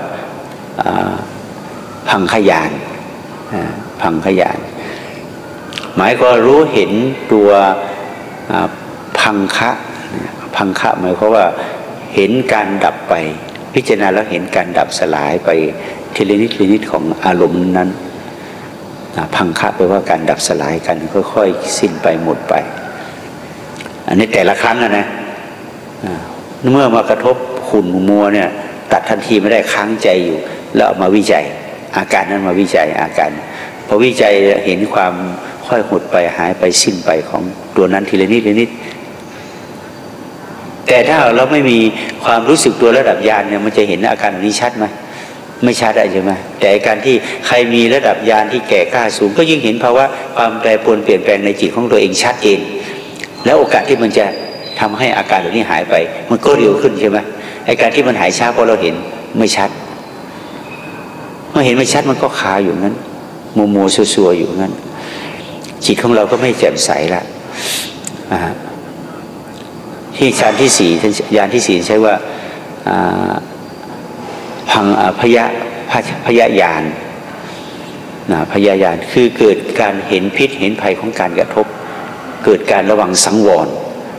พังคญาณพังคญาณหมายก็รู้เห็นตัวพังคะพังคะหมายความว่าเห็นการดับไปพิจารณาแล้วเห็นการดับสลายไปทีละนิดทีละนิดของอารมณ์นั้นพังคะแปลว่าการดับสลายกันค่อยๆสิ้นไปหมดไปอันนี้แต่ละครั้งนะเมื่อมากระทบขุ่นมัวเนี่ยตัดทันทีไม่ได้ค้างใจอยู่แล้วเอามาวิจัยอาการนั้นมาวิจัยอาการพอวิจัยเห็นความค่อยหดไปหายไปสิ้นไปของตัวนั้นทีละนิดทีละนิดแต่ถ้าเราไม่มีความรู้สึกตัวระดับญาณเนี่ยมันจะเห็นอาการนี้ชัดไหมไม่ชัดใช่ไหมแต่การที่ใครมีระดับญาณที่แก่กล้าสูงก็ยิ่งเห็นภาวะความแปรปรวนเปลี่ยนแปลงในจิตของตัวเองชัดเองแล้วโอกาสที่มันจะทำให้อาการเหล่านี้หายไปมันก็เร็วขึ้นใช่ไหมไอ้การที่มันหายช้าเพราะเราเห็นไม่ชัดเมื่อเห็นไม่ชัดมันก็คาอยู่งั้นโมซัวอยู่งั้นจิตของเราก็ไม่แจ่มใสละที่ฌานที่4ญาณที่4ใช้ว่าพังพยญาณพยญาณคือเกิดการเห็นพิษเห็นภัยของการกระทบเกิดการระวังสังวร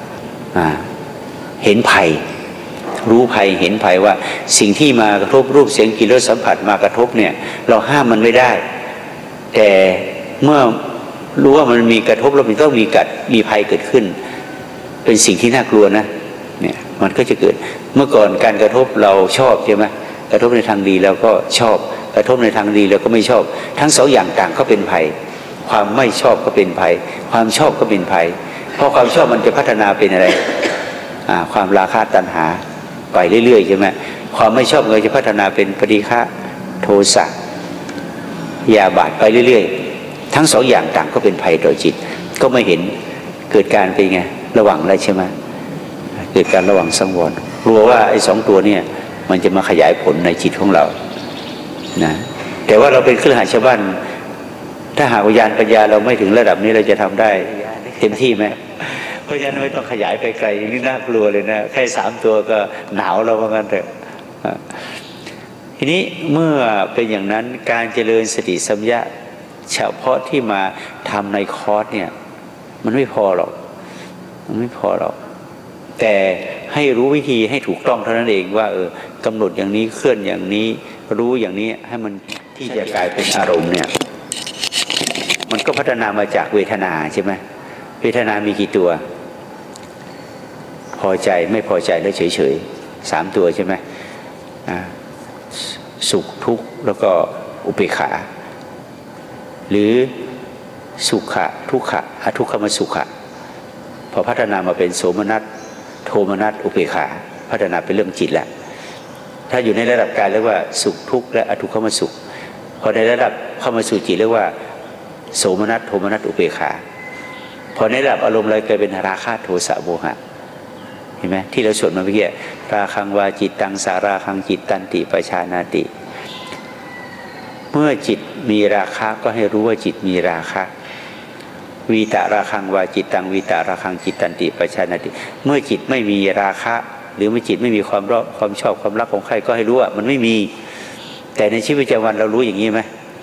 เห็นภัยรู้ภัยเห็นภัยว่าสิ่งที่มากระทบรูปเสียงกลิ่นรสสัมผัสมากระทบเนี่ยเราห้ามมันไม่ได้แต่เมื่อรู้ว่ามันมีกระทบแล้วมันต้องมีภัยเกิดขึ้นเป็นสิ่งที่น่ากลัวนะเนี่ยมันก็จะเกิดเมื่อก่อนการกระทบเราชอบใช่ไหมกระทบในทางดีเราก็ชอบกระทบในทางดีเราก็ไม่ชอบทั้ง2อย่างต่างก็เป็นภัยความไม่ชอบก็เป็นภัยความชอบก็เป็นภัยเพราะความชอบมันจะพัฒนาเป็นอะไรความราคะตัณหาไปเรื่อยๆใช่ไหมความไม่ชอบมันจะพัฒนาเป็นปฏิฆะโทสะยาบาทไปเรื่อยๆทั้ง2อย่างต่างก็เป็นภัยต่อจิตก็ไม่เห็นเกิดการเป็นไงระวังอะไรใช่ไหมเกิดการระวังสังวรกลัวว่าไอ้2ตัวเนี่ยมันจะมาขยายผลในจิตของเรานะแต่ว่าเราเป็นเครือข่ายชาวบ้านถ้าหากวิญญาณปัญญาเราไม่ถึงระดับนี้เราจะทำได้เต็มที่ไหมเพราะฉะนั้นไม่ต้องขยายไปไกลนี่น่ากลัวเลยนะแค่3ตัวก็หนาวเราเหมือนกันเถอะทีนี้เมื่อเป็นอย่างนั้นการเจริญสติสัมยาเฉพาะที่มาทำในคอร์สเนี่ยมันไม่พอหรอกมันไม่พอหรอกแต่ให้รู้วิธีให้ถูกต้องเท่านั้นเองว่ากำหนดอย่างนี้เคลื่อนอย่างนี้รู้อย่างนี้ให้มันที่จะกลายเป็นอารมณ์เนี่ยมันก็พัฒนามาจากเวทนาใช่ไหมเวทนามีกี่ตัวพอใจไม่พอใจแล้วเฉยๆ3ตัวใช่ไหมสุขทุกข์แล้วก็อุเบกขาหรือสุขะทุกขะอทุกขมสุขะพอพัฒนามาเป็นโสมนัสโทมนัสอุเบกขาพัฒนาเป็นเรื่องจิตแล้วถ้าอยู่ในระดับกายเรียกว่าสุขทุกข์และอทุกขมสุขพอในระดับเข้ามาสู่จิตเรียกว่าโสมนัสโทมนัสอุเบกขาพอในระดับอารมณ์เลยกลายเป็นราคะโทสะโมหะเห็นไหมที่เราสวดมาเมื่อกี้ราคังวาจิตตังสาราคังจิตตันติปชานาติเมื่อจิตมีราคะก็ให้รู้ว่าจิตมีราคะวีตาราคังวาจิตตังวีตาราคังจิตตันติปชานาติเมื่อจิตไม่มีราคะหรือเมื่อจิตไม่มีความรักความชอบความรักของใครก็ให้รู้ว่ามันไม่มีแต่ในชีวิตประจำวันเรารู้อย่างนี้ไหม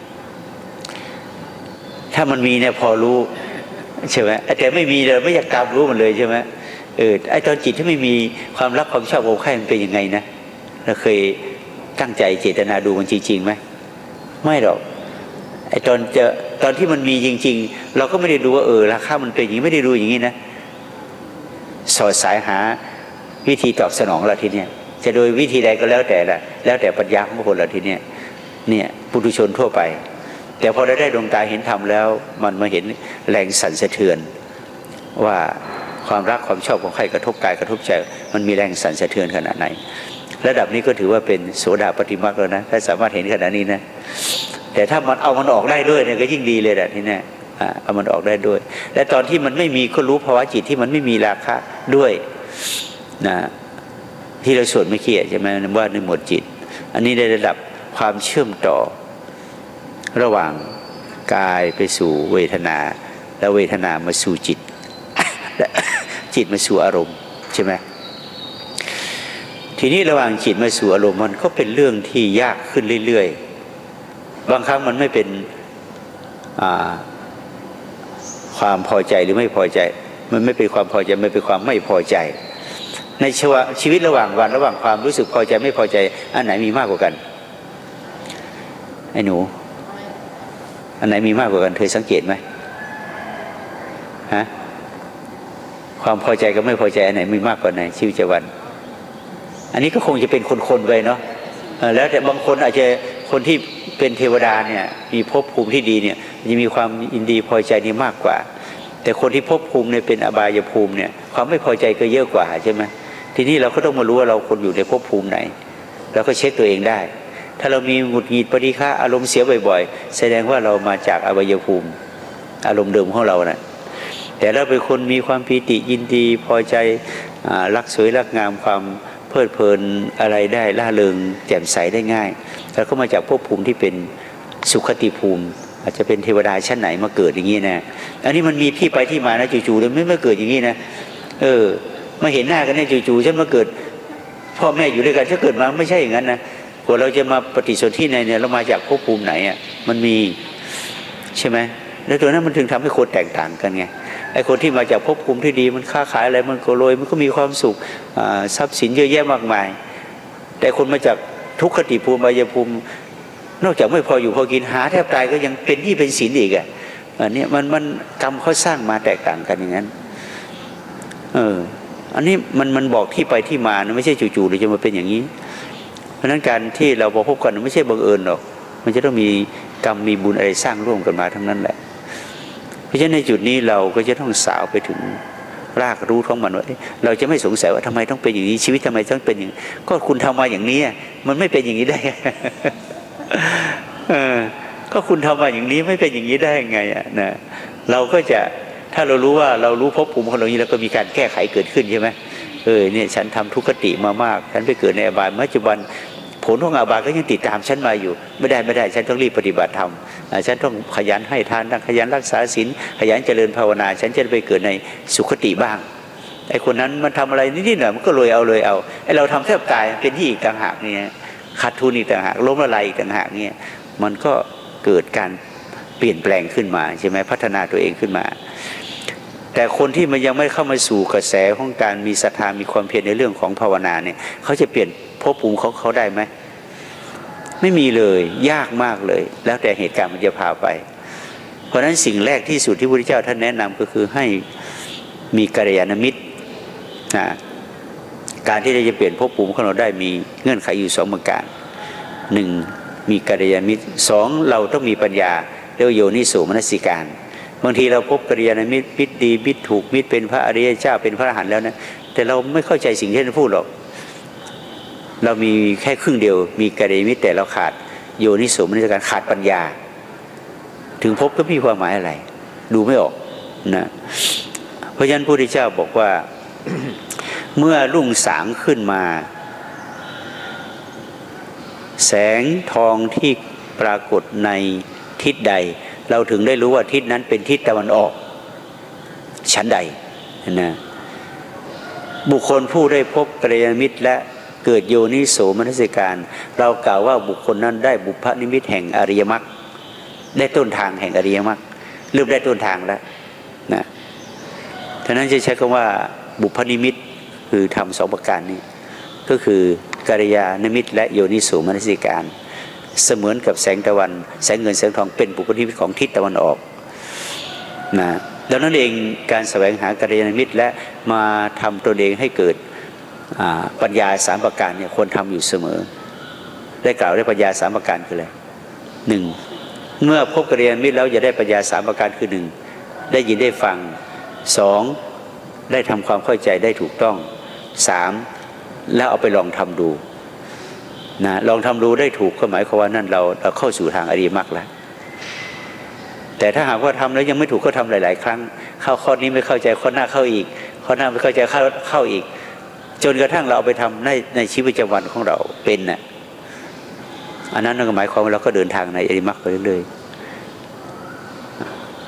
ถ้ามันมีเนี่ยพอรู้ใช่ไหมแต่ไม่มีเลยไม่อยากตามรู้มันเลยใช่ไหมไอ้ตอนจิตที่ไม่มีความรักความชอบของใครมันเป็นยังไงนะเราเคยตั้งใจเจตนาดูมันจริงๆไหมไม่หรอกไอ้ตอนที่มันมีจริงๆเราก็ไม่ได้ดูว่าราคามันเป็นอย่างนี้ไม่ได้ดูอย่างนี้นะสอดสายหาวิธีตอบสนองเราทีเนี้ยจะโดยวิธีใดก็แล้วแต่ละแล้วแต่ปัญญาของคนเราทีเนี้ยเนี่ยปุถุชนทั่วไปแต่พอได้ดวงตาเห็นธรรมแล้วมันมาเห็นแรงสั่นสะเทือนว่าความรักความชอบของใครกระทบกายกระทบใจมันมีแรงสั่นสะเทือนขนาดไหนระดับนี้ก็ถือว่าเป็นโสดาปัตติมรรคแล้วนะถ้าสามารถเห็นขนาดนี้นะแต่ถ้ามันเอามันออกได้ด้วยเนี่ยก็ยิ่งดีเลยแหละที่นี่เอามันออกได้ด้วยและตอนที่มันไม่มีก็รู้ภาวะจิตที่มันไม่มีราคะด้วยนะที่เราสวดไม่เกี่ยใช่ไหมว่าในหมวดจิตอันนี้ได้ระดับความเชื่อมต่อระหว่างกายไปสู่เวทนาแล้วเวทนามาสู่จิต และจิตมาสู่อารมณ์ใช่ไหมทีนี้ระหว่างจิตมาสู่อารมณ์มันก็เป็นเรื่องที่ยากขึ้นเรื่อยๆบางครั้งมันไม่เป็นความพอใจหรือไม่พอใจมันไม่เป็นความพอใจไม่เป็นความไม่พอใจในชีวิตระหว่างวันระหว่างความรู้สึกพอใจไม่พอใจอันไหนมีมากกว่ากันไอ้หนูอันไหนมีมากกว่ากันเคยสังเกตไหมฮะความพอใจกับไม่พอใจอันไหนมีมากกว่าในชีวิตประจำวันอันนี้ก็คงจะเป็นคนๆไปเนาะแล้วแต่บางคนอาจจะคนที่เป็นเทวดาเนี่ยมีภพภูมิที่ดีเนี่ยจะมีความยินดีพอใจนี่มากกว่าแต่คนที่ภพภูมิเนี่ยเป็นอบายภูมิเนี่ยความไม่พอใจก็เยอะกว่าใช่ไหมทีนี้เราก็ต้องมารู้ว่าเราคนอยู่ในภพภูมิไหนเราก็เช็คตัวเองได้ถ้าเรามีหงุดหงิดปฏิฆะอารมณ์เสียบ่อยๆแสดงว่าเรามาจากอบายภูมิอารมณ์เดิมของเรานะแต่เราเป็นคนมีความปีติยินดีพอใจรักสวยรักงามความเพลิดเพลินอะไรได้ล่าเริงแจ่มใสได้ง่ายแล้วก็มาจากภพภูมิที่เป็นสุขติภูมิอาจจะเป็นเทวดาชั้นไหนมาเกิดอย่างนี้นะอันนี้มันมีที่ไปที่มานะจู่ๆเลยไม่เกิดอย่างนี้นะมาเห็นหน้ากันเนี่ยจู่ๆฉันมาเกิดพ่อแม่อยู่ด้วยกันฉันเกิดมาไม่ใช่อย่างนั้นนะกว่าเราจะมาปฏิสนธิในเนี่ยเรามาจากภพภูมิไหนอ่ะมันมีใช่ไหมแล้วตัวนั้นมันถึงทำให้คนแตกต่างกันไงไอ้คนที่มาจากภพภูมิที่ดีมันค้าขายอะไรมันก็รวยมันก็มีความสุขทรัพย์สินเยอะแยะมากมายแต่คนมาจากทุกขติภูมิอบายภูมินอกจากไม่พออยู่พอกินหาแทบตายก็ยังเป็นที่เป็นศีลอีกอ่ะอันนี้มันกรรมเขาสร้างมาแตกต่างกันอย่างนั้นอันนี้มันบอกที่ไปที่มานะไม่ใช่จู่ๆเลยจะมาเป็นอย่างนี้เพราะนั้นการที่เราพบกันไม่ใช่บังเอิญหรอกมันจะต้องมีกรรมมีบุญอะไรสร้างร่วมกันมาทั้งนั้นแหละเพราะฉะนั้นในจุดนี้เราก็จะต้องสาวไปถึงรากรู้ของมันว่าเราจะไม่สงสัยว่าทำไมต้องเป็นอย่างนี้ชีวิตทำไมต้องเป็นอย่างนี้ก็คุณทำมาอย่างนี้มันไม่เป็นอย่างนี้ได้ ก็คุณทำมาอย่างนี้ไม่เป็นอย่างนี้ได้ยังไงนะเราก็จะถ้าเรารู้ว่าเรารู้ภพภูมิของเรานี้แล้วก็มีการแก้ไขเกิดขึ้นใช่ไหมเนี่ยฉันทำทุกขติมามากฉันไปเกิดในอบายปัจจุบันผลของอบายก็ยังติดตามฉันมาอยู่ไม่ได้ฉันต้องรีบปฏิบัติธรรมฉันต้องขยันให้ทานขยันรักษาศีลขยันเจริญภาวนาฉันจะไปเกิดในสุขติบ้างไอ้คนนั้นมันทำอะไรนิดๆหน่อยมันก็เลยเอาไอ้เราทำแทบตายเป็นที่อีกต่างหากเนี่ยขาดทุนอีกต่างหากล้มละลายอีกต่างหากเนี่ยมันก็เกิดการเปลี่ยนแปลงขึ้นมาใช่ไหมพัฒนาตัวเองขึ้นมาแต่คนที่มันยังไม่เข้ามาสู่กระแสของการมีศรัทธามีความเพียรในเรื่องของภาวนาเนี่ยเขาจะเปลี่ยนภพภูมิเขาได้ไหมไม่มีเลยยากมากเลยแล้วแต่เหตุการณ์มันจะพาไปเพราะฉะนั้นสิ่งแรกที่สุดที่พระพุทธเจ้าท่านแนะนำก็คือให้มีกัลยาณมิตรการที่จะเปลี่ยนภพภูมิของเราได้มีเงื่อนไขอยู่2ประการ1มีกัลยาณมิตร2เราต้องมีปัญญาเรียกว่าโยนิโสมนสิการบางทีเราพบกัลยาณมิตรมิตรดีมิตรถูกมิตรเป็นพระอริยเจ้าเป็นพระอรหันต์แล้วนะแต่เราไม่เข้าใจสิ่งที่ท่านพูดหรอกเรามีแค่ครึ่งเดียวมีกัลยาณมิตรแต่เราขาดโยนิโสมนสิการขาดปัญญาถึงพบก็มีความหมายอะไรดูไม่ออกนะเพราะฉะนั้นพระพุทธเจ้าบอกว่า เมื่อรุ่งสางขึ้นมาแสงทองที่ปรากฏในทิศใดเราถึงได้รู้ว่าทิศนั้นเป็นทิศตะวันออกชั้นใดนะบุคคลผู้ได้พบกัลยาณมิตรและเกิดโยนิโสมนสิการเรากล่าวว่าบุคคลนั้นได้บุพนิมิตแห่งอริยมรรคได้ต้นทางแห่งอริยมรรคเริ่มได้ต้นทางแล้วนะฉะนั้นจะใช้คำว่าบุพนิมิตคือทำ2ประการนี้ก็คือกัลยาณมิตรและโยนิโสมนสิการเสมือนกับแสงตะวันแสงเงินแสงทองเป็นบุพนิมิตของทิศตะวันออกนะดังนั้นเองการแสวงหากัลยาณมิตรและมาทำตัวเองให้เกิดปัญญา3ประการเนี่ยควรทำอยู่เสมอได้กล่าวได้ปัญญา3ประการคืออะไร1เมื่อพบกัลยาณมิตรแล้วจะได้ปัญญา3ประการคือ1ได้ยินได้ฟัง2ได้ทำความเข้าใจได้ถูกต้อง3แล้วเอาไปลองทำดูนะลองทำดูได้ถูกก็หมายความว่านั่นเราเข้าสู่ทางอริยมรรคแล้วแต่ถ้าหากว่าทำแล้วยังไม่ถูกก็ทำหลายๆครั้งเข้าข้อนี้ไม่เข้าใจข้อหน้าเข้าอีกข้อหน้าไม่เข้าใจเข้าอีกจนกระทั่งเราเอาไปทำในชีวิตประจำวันของเราเป็นน่ะอันนั้นก็หมายความว่าเราก็เดินทางในอริยมรรคไปเรื่อยๆ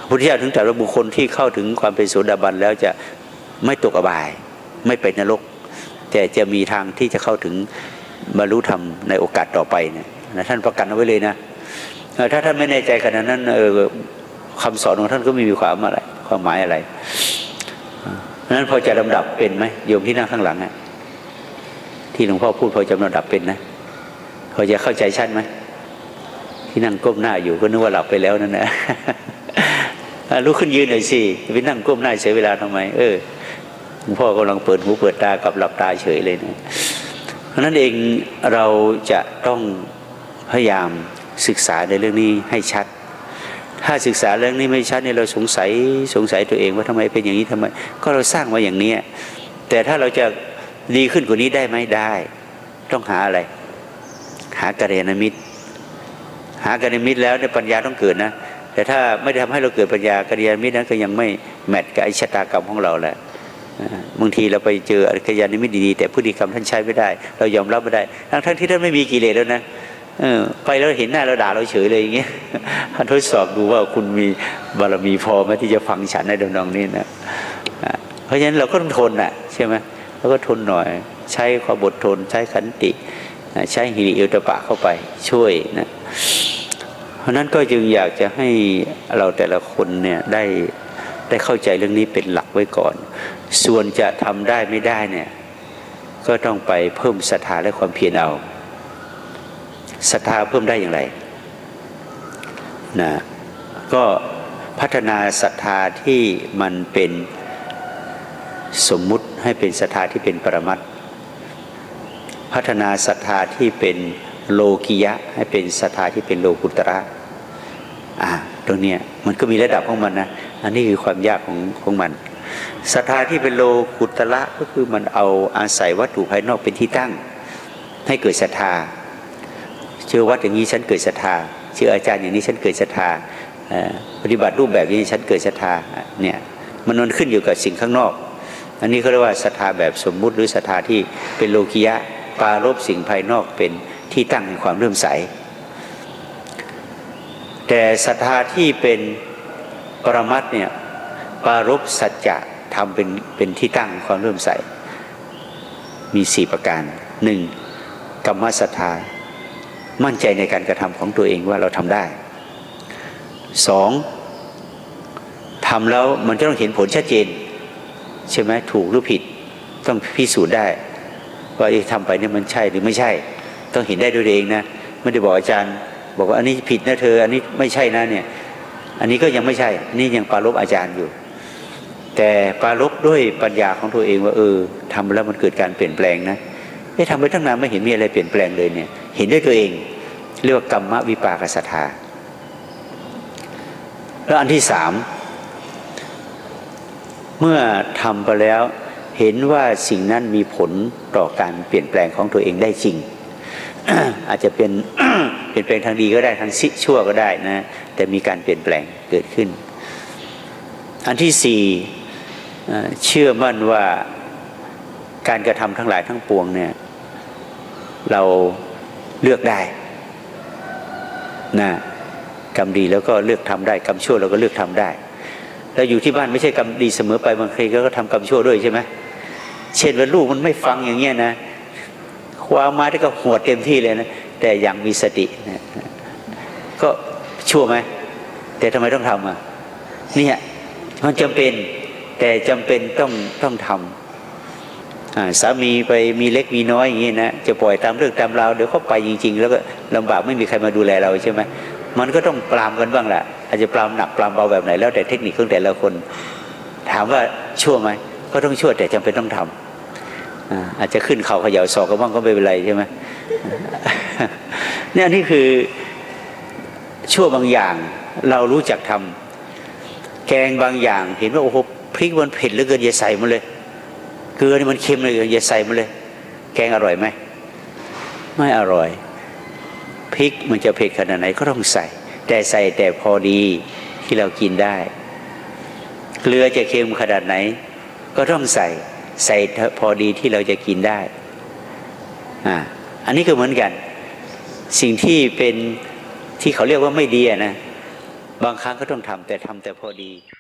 พุทธเจ้าถึงตรัสว่าบุคคลที่เข้าถึงความเป็นโสดาบันแล้วจะไม่ตกอบายไม่ไปนรกแต่จะมีทางที่จะเข้าถึงบรรลุธรรมในโอกาสต่อไปเนี่ยท่านประกันเอาไว้เลยนะถ้าท่านไม่แน่ใจขนาดนั้นคำสอนของท่านก็ไม่มีความหมายอะไรนั้นพอจะลำดับเป็นไหมโยมที่นั่งข้างหลังที่หลวงพ่อพูดพอจะลำดับเป็นนะพอจะเข้าใจชัดไหมที่นั่งก้มหน้าอยู่ก็นึกว่าหลับไปแล้วนั่นแหละลุกขึ้นยืนหน่อยสิไปนั่งก้มหน้าเสียเวลาทำไมหลวงพ่อกำลังเปิดหูเปิดตากับหลับตาเฉยเลยนะเพราะนั้นเองเราจะต้องพยายามศึกษาในเรื่องนี้ให้ชัดถ้าศึกษาเรื่องนี้ไม่ชัดเนี่ยเราสงสัยตัวเองว่าทำไมเป็นอย่างนี้ทำไมก็เราสร้างมาอย่างนี้แต่ถ้าเราจะดีขึ้นกว่านี้ได้ไหมได้ต้องหาอะไรหากัลยาณมิตรหากัลยาณมิตรแล้วเนี่ยปัญญาต้องเกิดนะแต่ถ้าไม่ได้ทำให้เราเกิดปัญญากัลยาณมิตรนั้นก็ยังไม่แมทกับไอชะตากรรมของเราแหละบางทีเราไปเจอกัลยาณมิตรดีๆแต่พฤติกรรมท่านใช้ไม่ได้เรายอมรับไม่ได้ทั้งที่ท่านไม่มีกิเลสแล้วนะไปแล้วเห็นหน้าเราด่าเราเฉยเลยอย่างเงี้ยท่านทดสอบดูว่าคุณมีบารมีพอไหมที่จะฟังฉันในดำนองนี้นะเพราะฉะนั้นเราก็ต้องทนใช่ไหมเราก็ทนหน่อยใช้ความอดทนใช้ขันติใช้หิริโอตปะเข้าไปช่วยนะเพราะนั้นก็จึงอยากจะให้เราแต่ละคนเนี่ยได้เข้าใจเรื่องนี้เป็นหลักไว้ก่อนส่วนจะทำได้ไม่ได้เนี่ยก็ต้องไปเพิ่มศรัทธาและความเพียรเอาศรัทธาเพิ่มได้อย่างไรนะก็พัฒนาศรัทธาที่มันเป็นสมมุติให้เป็นศรัทธาที่เป็นปรมัตถ์พัฒนาศรัทธาที่เป็นโลกิยะให้เป็นศรัทธาที่เป็นโลกุตระตรงนี้มันก็มีระดับของมันนะอันนี้คือความยากของมันศรัทธาที่เป็นโลกุตระก็คือมันเอาอาศัยวัตถุภายนอกเป็นที่ตั้งให้เกิดศรัทธาเชื่อวัดอย่างนี้ฉันเกิดศรัทธาเชื่ออาจารย์อย่างนี้ฉันเกิดศรัทธาปฏิบัติรูปแบบนี้ฉันเกิดศรัทธาเนี่ยมันขึ้นอยู่กับสิ่งข้างนอกอันนี้เขาเรียกว่าศรัทธาแบบสมมุติหรือศรัทธาที่เป็นโลกิยะปรารภสิ่งภายนอกเป็นที่ตั้งแห่งความเลื่อมใสแต่ศรัทธาที่เป็นปรมัตถ์เนี่ยปรารภสัจจะทำเป็นที่ตั้งความเลื่อมใสมี4ประการ 1. กรรมศรัทธามั่นใจในการกระทำของตัวเองว่าเราทำได้ 2. ทำแล้วมันจะต้องเห็นผลชัดเจนใช่ไหมถูกหรือผิดต้องพิสูจน์ได้ว่าทำไปเนี่ยมันใช่หรือไม่ใช่ต้องเห็นได้ด้วยตัวเองนะไม่ได้บอกอาจารย์บอกว่าอันนี้ผิดนะเธออันนี้ไม่ใช่นะเนี่ยอันนี้ก็ยังไม่ใช่อันนี้ยังปรารภอาจารย์อยู่แต่ปรารภด้วยปัญญาของตัวเองว่าทำแล้วมันเกิดการเปลี่ยนแปลงนะทำไปตั้งนานไม่เห็นมีอะไรเปลี่ยนแปลงเลยเนี่ยเห็นด้วยตัวเองเรียกว่ากรรมวิปากศรัทธาแล้วอันที่ 3เมื่อทำไปแล้วเห็นว่าสิ่งนั้นมีผลต่อการเปลี่ยนแปลงของตัวเองได้จริง อาจจะเป็น เปลี่ยนแปลงทางดีก็ได้ทางชั่วก็ได้นะแต่มีการเปลี่ยนแปลงเกิดขึ้นอันที่ 4เชื่อมั่นว่าการกระทำทั้งหลายทั้งปวงเนี่ยเราเลือกได้นะกรรมดีแล้วก็เลือกทำได้กรรมชั่วเราก็เลือกทำได้แล้วอยู่ที่บ้านไม่ใช่กรรมดีเสมอไปบางทีก็ทำกรรมชั่วด้วยใช่ไหมเช่นว่าลูกมันไม่ฟังอย่างเงี้ยนะคว้ามาที่ก็หัวเต็มที่เลยนะแต่ยังมีสตินะก็ชั่วไหมแต่ทำไมต้องทำเนี่ยมันจำเป็นแต่จำเป็นต้องทำสามีไปมีเล็กมีน้อยอย่างนี้นะจะปล่อยตามเรื่องตามราวเดี๋ยวเขาไปจริงๆแล้วก็ลำบากไม่มีใครมาดูแลเราใช่ไหมมันก็ต้องปรามกันบ้างแหละอาจจะปรามหนักปรามเบาแบบไหนแล้วแต่เทคนิคของแต่ละคนถามว่าชั่วไหมก็ต้องชั่วแต่จำเป็นต้องทำอาจจะขึ้นเข่าเขย่าศอกก็บ้างก็ไม่เป็นไรใช่ไหมเนี่ยนี่คือชั่วบางอย่างเรารู้จักทำแกงบางอย่างเห็นว่าโอ้โหพริกมันเผ็ดเหลือเกินอย่าใส่มันเลยเกลือนี่มันเค็มเลยอย่าใส่มันเลยแกงอร่อยไหมไม่อร่อยพริกมันจะเผ็ดขนาดไหนก็ต้องใส่แต่ใส่แต่พอดีที่เรากินได้เกลือจะเค็มขนาดไหนก็ต้องใส่พอดีที่เราจะกินได้อันนี้ก็เหมือนกันสิ่งที่เป็นที่เขาเรียกว่าไม่ดีนะบางครั้งก็ต้องทำแต่ทำแต่พอดี